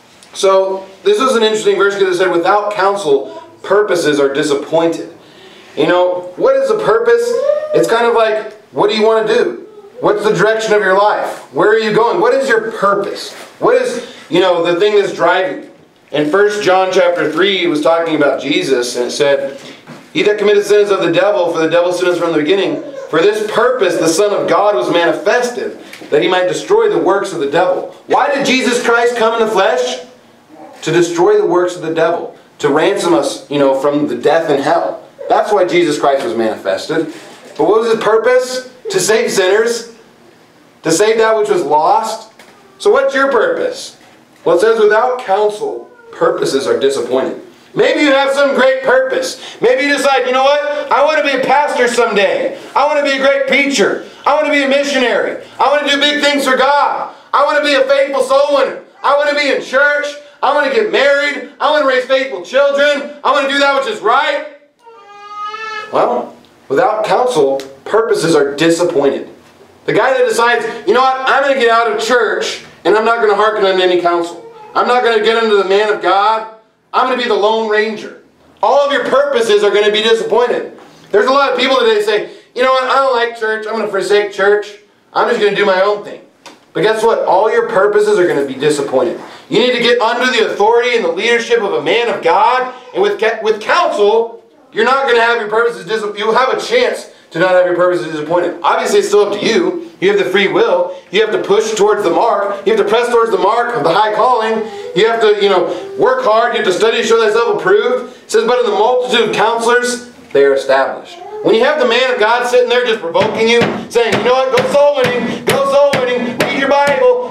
So, this is an interesting verse because it said, without counsel, purposes are disappointed. You know, what is a purpose? It's kind of like, what do you want to do? What's the direction of your life? Where are you going? What is your purpose? What is, you know, the thing that's driving you? In 1 John chapter 3, it was talking about Jesus, and it said, he that committeth sin is of the devil, for the devil sinned from the beginning. For this purpose the Son of God was manifested, that he might destroy the works of the devil. Why did Jesus Christ come in the flesh? To destroy the works of the devil. To ransom us, you know, from the death and hell. That's why Jesus Christ was manifested. But what was his purpose? To save sinners. To save that which was lost. So what's your purpose? Well, it says, without counsel, purposes are disappointed. Maybe you have some great purpose. Maybe you decide, you know what? I want to be a pastor someday. I want to be a great preacher. I want to be a missionary. I want to do big things for God. I want to be a faithful soul winner. I want to be in church. I want to get married. I want to raise faithful children. I want to do that which is right. Well, without counsel, purposes are disappointed. The guy that decides, you know what? I'm going to get out of church and I'm not going to hearken unto any counsel. I'm not going to get unto the man of God. I'm going to be the Lone Ranger. All of your purposes are going to be disappointed. There's a lot of people today say, you know what, I don't like church. I'm going to forsake church. I'm just going to do my own thing. But guess what? All your purposes are going to be disappointed. You need to get under the authority and the leadership of a man of God. And with counsel, you're not going to have your purposes disappointed. You'll have a chance to not have your purposes disappointed. Obviously, it's still up to you. You have the free will. You have to push towards the mark. You have to press towards the mark of the high calling. You have to, work hard. You have to study to show thyself approved. It says, but in the multitude of counselors, they are established. When you have the man of God sitting there just provoking you, saying, you know what, go soul winning, read your Bible,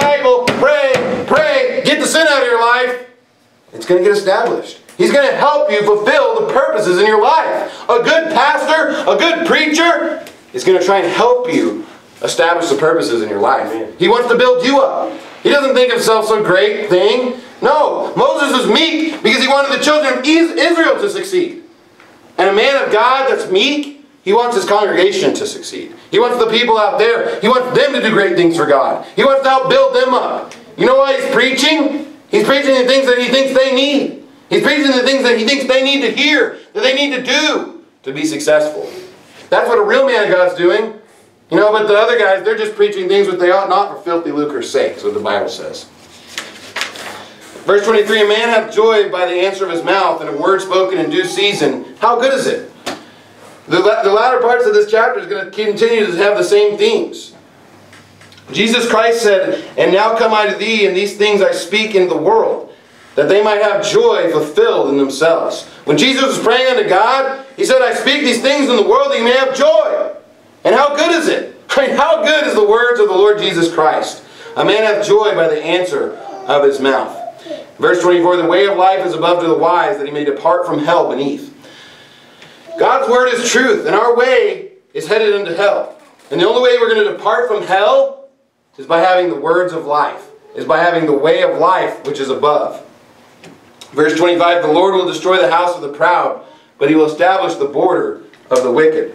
pray, get the sin out of your life, it's going to get established. He's going to help you fulfill the purposes in your life. A good pastor, a good preacher is going to try and help you establish the purposes in your life. He wants to build you up. He doesn't think himself some great thing. No, Moses was meek because he wanted the children of Israel to succeed. And a man of God that's meek, he wants his congregation to succeed. He wants the people out there, he wants them to do great things for God. He wants to help build them up. You know why he's preaching? He's preaching the things that he thinks they need. He's preaching the things that he thinks they need to hear, that they need to do to be successful. That's what a real man of God's doing. But the other guys, they're just preaching things which they ought not for filthy lucre's sake, is what the Bible says. Verse 23, a man hath joy by the answer of his mouth, and a word spoken in due season. How good is it? The latter parts of this chapter is going to continue to have the same themes. Jesus Christ said, and now come I to thee, and these things I speak in the world, that they might have joy fulfilled in themselves. When Jesus was praying unto God, he said, I speak these things in the world that you may have joy. And how good is it? How good is the words of the Lord Jesus Christ? A man hath joy by the answer of his mouth. Verse 24, the way of life is above to the wise, that he may depart from hell beneath. God's word is truth, and our way is headed into hell. And the only way we're going to depart from hell is by having the words of life, is by having the way of life which is above. Verse 25, the Lord will destroy the house of the proud, but he will establish the border of the wicked.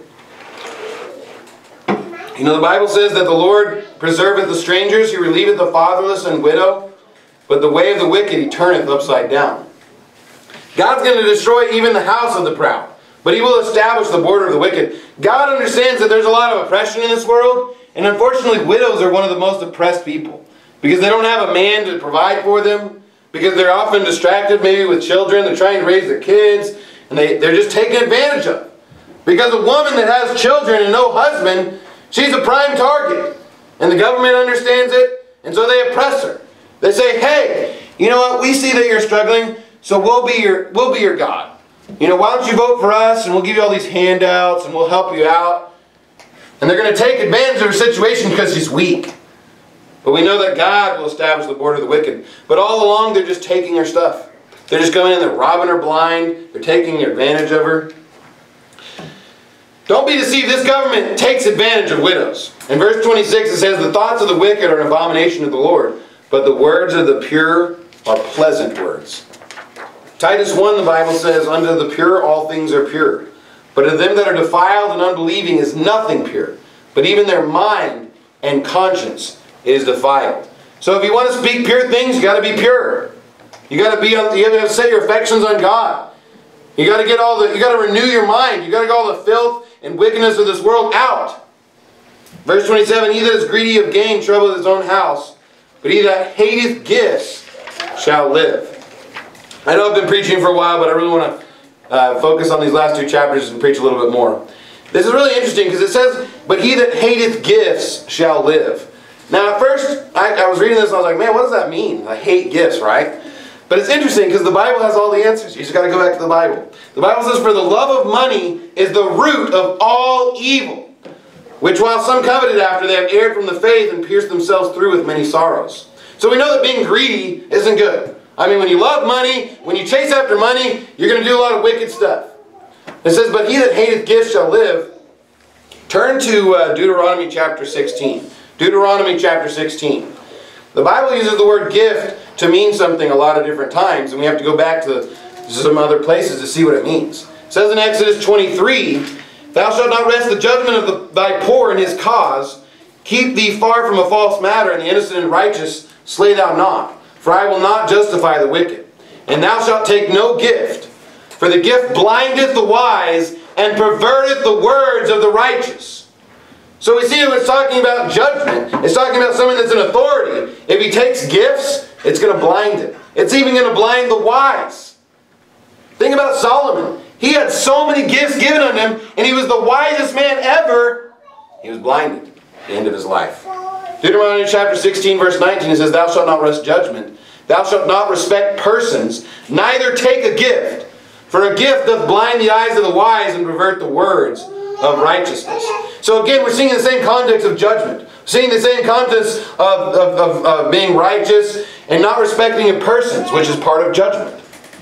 The Bible says that the Lord preserveth the strangers, he relieveth the fatherless and widow, but the way of the wicked he turneth upside down. God's going to destroy even the house of the proud, but he will establish the border of the wicked. God understands that there's a lot of oppression in this world, and unfortunately widows are one of the most oppressed people, because they don't have a man to provide for them, because they're often distracted maybe with children, they're trying to raise their kids, and they're just taken advantage of. Because a woman that has children and no husband, she's a prime target. And the government understands it, and so they oppress her. They say, hey, you know what, we see that you're struggling, so we'll be your God. Why don't you vote for us, and we'll give you all these handouts, and we'll help you out. And they're going to take advantage of her situation because she's weak. But we know that God will establish the border of the wicked. But all along, they're just taking her stuff. They're just going in, they're robbing her blind, they're taking advantage of her. Don't be deceived, this government takes advantage of widows. In verse 26 it says, the thoughts of the wicked are an abomination to the Lord, but the words of the pure are pleasant words. Titus 1, the Bible says, unto the pure all things are pure. But to them that are defiled and unbelieving is nothing pure. But even their mind and conscience is defiled. So if you want to speak pure things, you got to be pure. You got to set your affections on God. You got to renew your mind. You got to get all the filth and wickedness of this world out. Verse 27, he that is greedy of gain troubleth his own house, but he that hateth gifts shall live. I know I've been preaching for a while, but I really want to focus on these last two chapters and preach a little bit more. This is really interesting because it says, but he that hateth gifts shall live. Now at first, I was reading this and I was like, man, what does that mean? I hate gifts, right? But it's interesting because the Bible has all the answers. You just got to go back to the Bible. The Bible says, for the love of money is the root of all evil, which while some coveted after, they have erred from the faith and pierced themselves through with many sorrows. So we know that being greedy isn't good. I mean, when you love money, when you chase after money, you're going to do a lot of wicked stuff. It says, but he that hateth gifts shall live. Turn to Deuteronomy chapter 16. Deuteronomy chapter 16. The Bible uses the word gift to mean something a lot of different times, and we have to go back to some other places to see what it means. It says in Exodus 23, thou shalt not wrest the judgment of thy poor in his cause. Keep thee far from a false matter, and the innocent and righteous slay thou not. For I will not justify the wicked. And thou shalt take no gift, for the gift blindeth the wise, and perverteth the words of the righteous. So we see it's talking about judgment. It's talking about someone that's in authority. If he takes gifts, It's going to blind him. It's even going to blind the wise. Think about Solomon. He had so many gifts given unto him, and he was the wisest man ever. He was blinded at the end of his life. Deuteronomy chapter 16, verse 19, it says, Thou shalt not rest judgment. Thou shalt not respect persons, neither take a gift. For a gift doth blind the eyes of the wise and pervert the words of righteousness. So again, we're seeing the same context of judgment. We're seeing the same context of being righteous and not respecting of persons, which is part of judgment.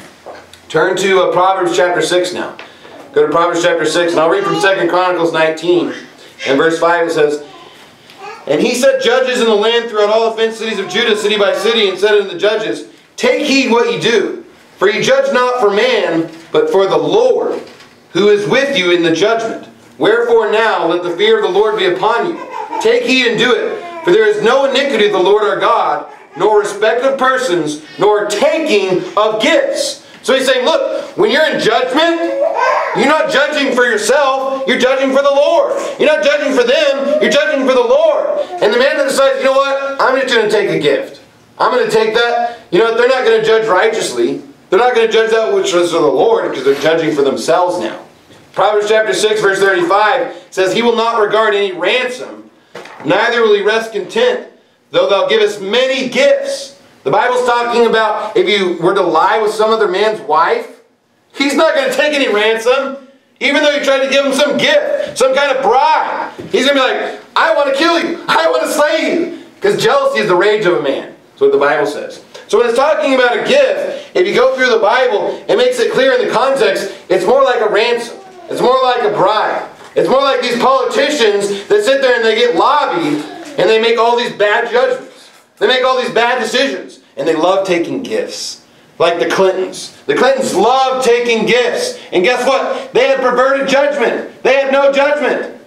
Turn to Proverbs chapter 6 now. Go to Proverbs chapter 6, and I'll read from 2 Chronicles 19. And verse 5 it says, And he set judges in the land throughout all the fenced cities of Judah, city by city, and said unto the judges, Take heed what ye do, for ye judge not for man, but for the Lord, who is with you in the judgment. Wherefore now let the fear of the Lord be upon you. Take heed and do it, for there is no iniquity of the Lord our God, nor respect of persons, nor taking of gifts. So he's saying, look, when you're in judgment, you're not judging for yourself, you're judging for the Lord. You're not judging for them, you're judging for the Lord. And the man that decides, you know what, I'm just going to take a gift. I'm going to take that. You know what, they're not going to judge righteously. They're not going to judge that which was of the Lord, because they're judging for themselves now. Proverbs chapter 6, verse 35 says, He will not regard any ransom, neither will he rest content, though thou givest many gifts. The Bible's talking about if you were to lie with some other man's wife, he's not going to take any ransom, even though you tried to give him some gift, some kind of bribe. He's going to be like, I want to kill you. I want to slay you. Because jealousy is the rage of a man. That's what the Bible says. So when it's talking about a gift, if you go through the Bible, it makes it clear in the context, it's more like a ransom. It's more like a bribe. It's more like these politicians that sit there and they get lobbied and they make all these bad judgments. They make all these bad decisions. And they love taking gifts. Like the Clintons. The Clintons loved taking gifts. And guess what? They had perverted judgment. They had no judgment.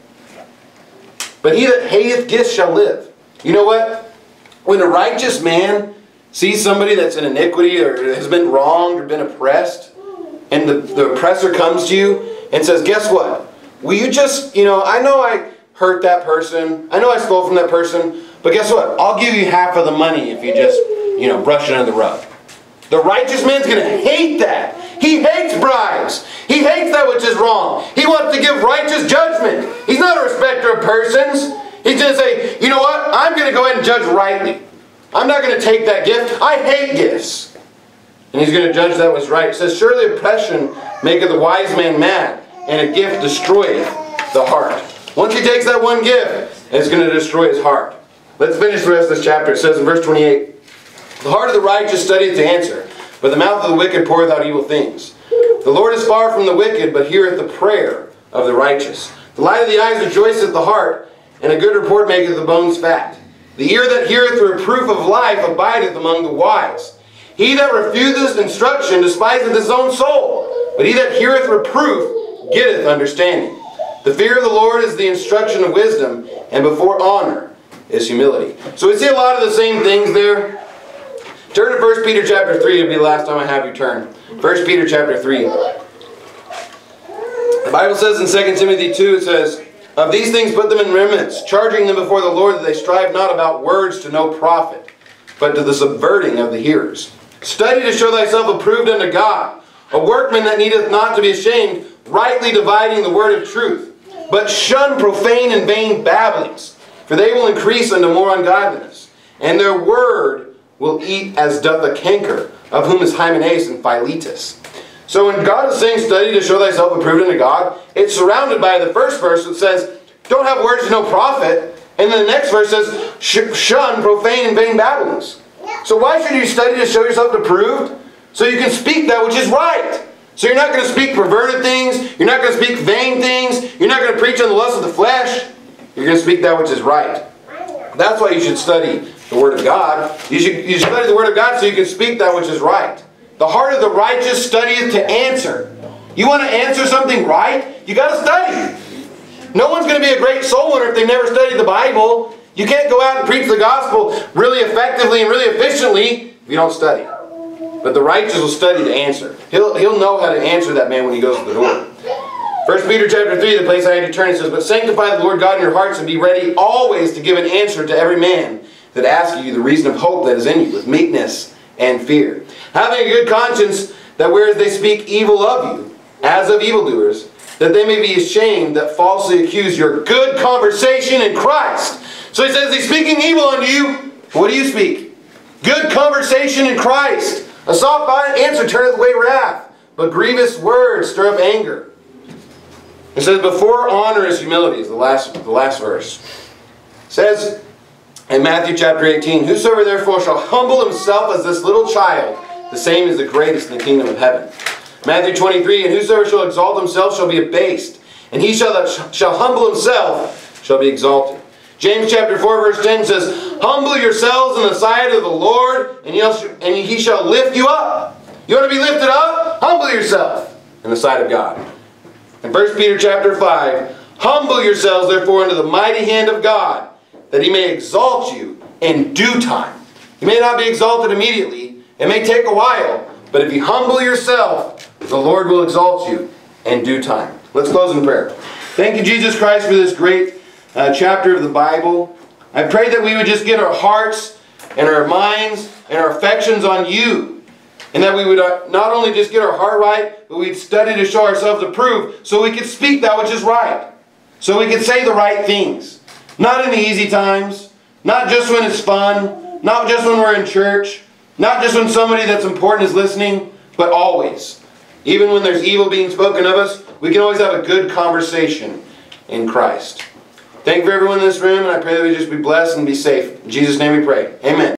But he that hateth gifts shall live. You know what? When a righteous man sees somebody that's in iniquity or has been wronged or been oppressed, and the oppressor comes to you and says, guess what? Will you just, I know I hurt that person. I know I stole from that person. But guess what? I'll give you half of the money if you just, brush it under the rug. The righteous man's going to hate that. He hates bribes. He hates that which is wrong. He wants to give righteous judgment. He's not a respecter of persons. He's going to say, you know what? I'm going to go ahead and judge rightly. I'm not going to take that gift. I hate gifts. And he's going to judge that was right. It says, Surely oppression maketh the wise man mad, and a gift destroyeth the heart. Once he takes that one gift, it's going to destroy his heart. Let's finish the rest of this chapter. It says in verse 28, The heart of the righteous studieth to answer, but the mouth of the wicked poureth out evil things. The Lord is far from the wicked, but heareth the prayer of the righteous. The light of the eyes rejoiceth the heart, and a good report maketh the bones fat. The ear that heareth the reproof of life abideth among the wise. He that refuseth instruction despiseth his own soul, but he that heareth reproof getteth understanding. The fear of the Lord is the instruction of wisdom, and before honor is humility. So we see a lot of the same things there. Turn to 1 Peter chapter 3. It'll be the last time I have you turn. 1 Peter chapter 3. The Bible says in 2 Timothy 2, it says, Of these things put them in remembrance, charging them before the Lord that they strive not about words to no profit, but to the subverting of the hearers. Study to show thyself approved unto God, a workman that needeth not to be ashamed, rightly dividing the word of truth. But shun profane and vain babblings, for they will increase unto more ungodliness. And their word will eat as doth a canker, of whom is Hymenaeus and Philetus. So when God is saying study to show thyself approved unto God, it's surrounded by the first verse that says, don't have words to no profit. And then the next verse says, shun profane and vain babblings. So why should you study to show yourself approved? So you can speak that which is right. So you're not going to speak perverted things. You're not going to speak vain things. You're not going to preach on the lust of the flesh. You're going to speak that which is right. That's why you should study the Word of God. You should study the Word of God so you can speak that which is right. The heart of the righteous studieth to answer. You want to answer something right? You got to study. No one's going to be a great soul winner if they've never studied the Bible. You can't go out and preach the gospel really effectively and really efficiently if you don't study. But the righteous will study to answer. He'll know how to answer that man when he goes to the door. 1 Peter chapter 3, the place I had to turn, it says, But sanctify the Lord God in your hearts, and be ready always to give an answer to every man that ask you the reason of hope that is in you, with meekness and fear. Having a good conscience, that whereas they speak evil of you, as of evildoers, that they may be ashamed that falsely accuse your good conversation in Christ. So he says he's speaking evil unto you. What do you speak? Good conversation in Christ. A soft answer turneth away wrath, but grievous words stir up anger. It says, before honor is humility, is the last verse. It says in Matthew chapter 18, whosoever therefore shall humble himself as this little child, the same is the greatest in the kingdom of heaven. Matthew 23, and whosoever shall exalt himself shall be abased, and he shall humble himself shall be exalted. James chapter 4 verse 10 says, humble yourselves in the sight of the Lord, and he shall lift you up. You want to be lifted up? Humble yourself in the sight of God. In 1 Peter chapter 5, humble yourselves therefore under the mighty hand of God, that he may exalt you in due time. You may not be exalted immediately. It may take a while. But if you humble yourself, the Lord will exalt you in due time. Let's close in prayer. Thank you, Jesus Christ, for this great chapter of the Bible. I pray that we would just get our hearts and our minds and our affections on you. And that we would not only just get our heart right, but we'd study to show ourselves approved so we could speak that which is right. So we could say the right things. Not in the easy times. Not just when it's fun. Not just when we're in church. Not just when somebody that's important is listening. But always. Even when there's evil being spoken of us, we can always have a good conversation in Christ. Thank you for everyone in this room, and I pray that we just be blessed and be safe. In Jesus' name we pray. Amen.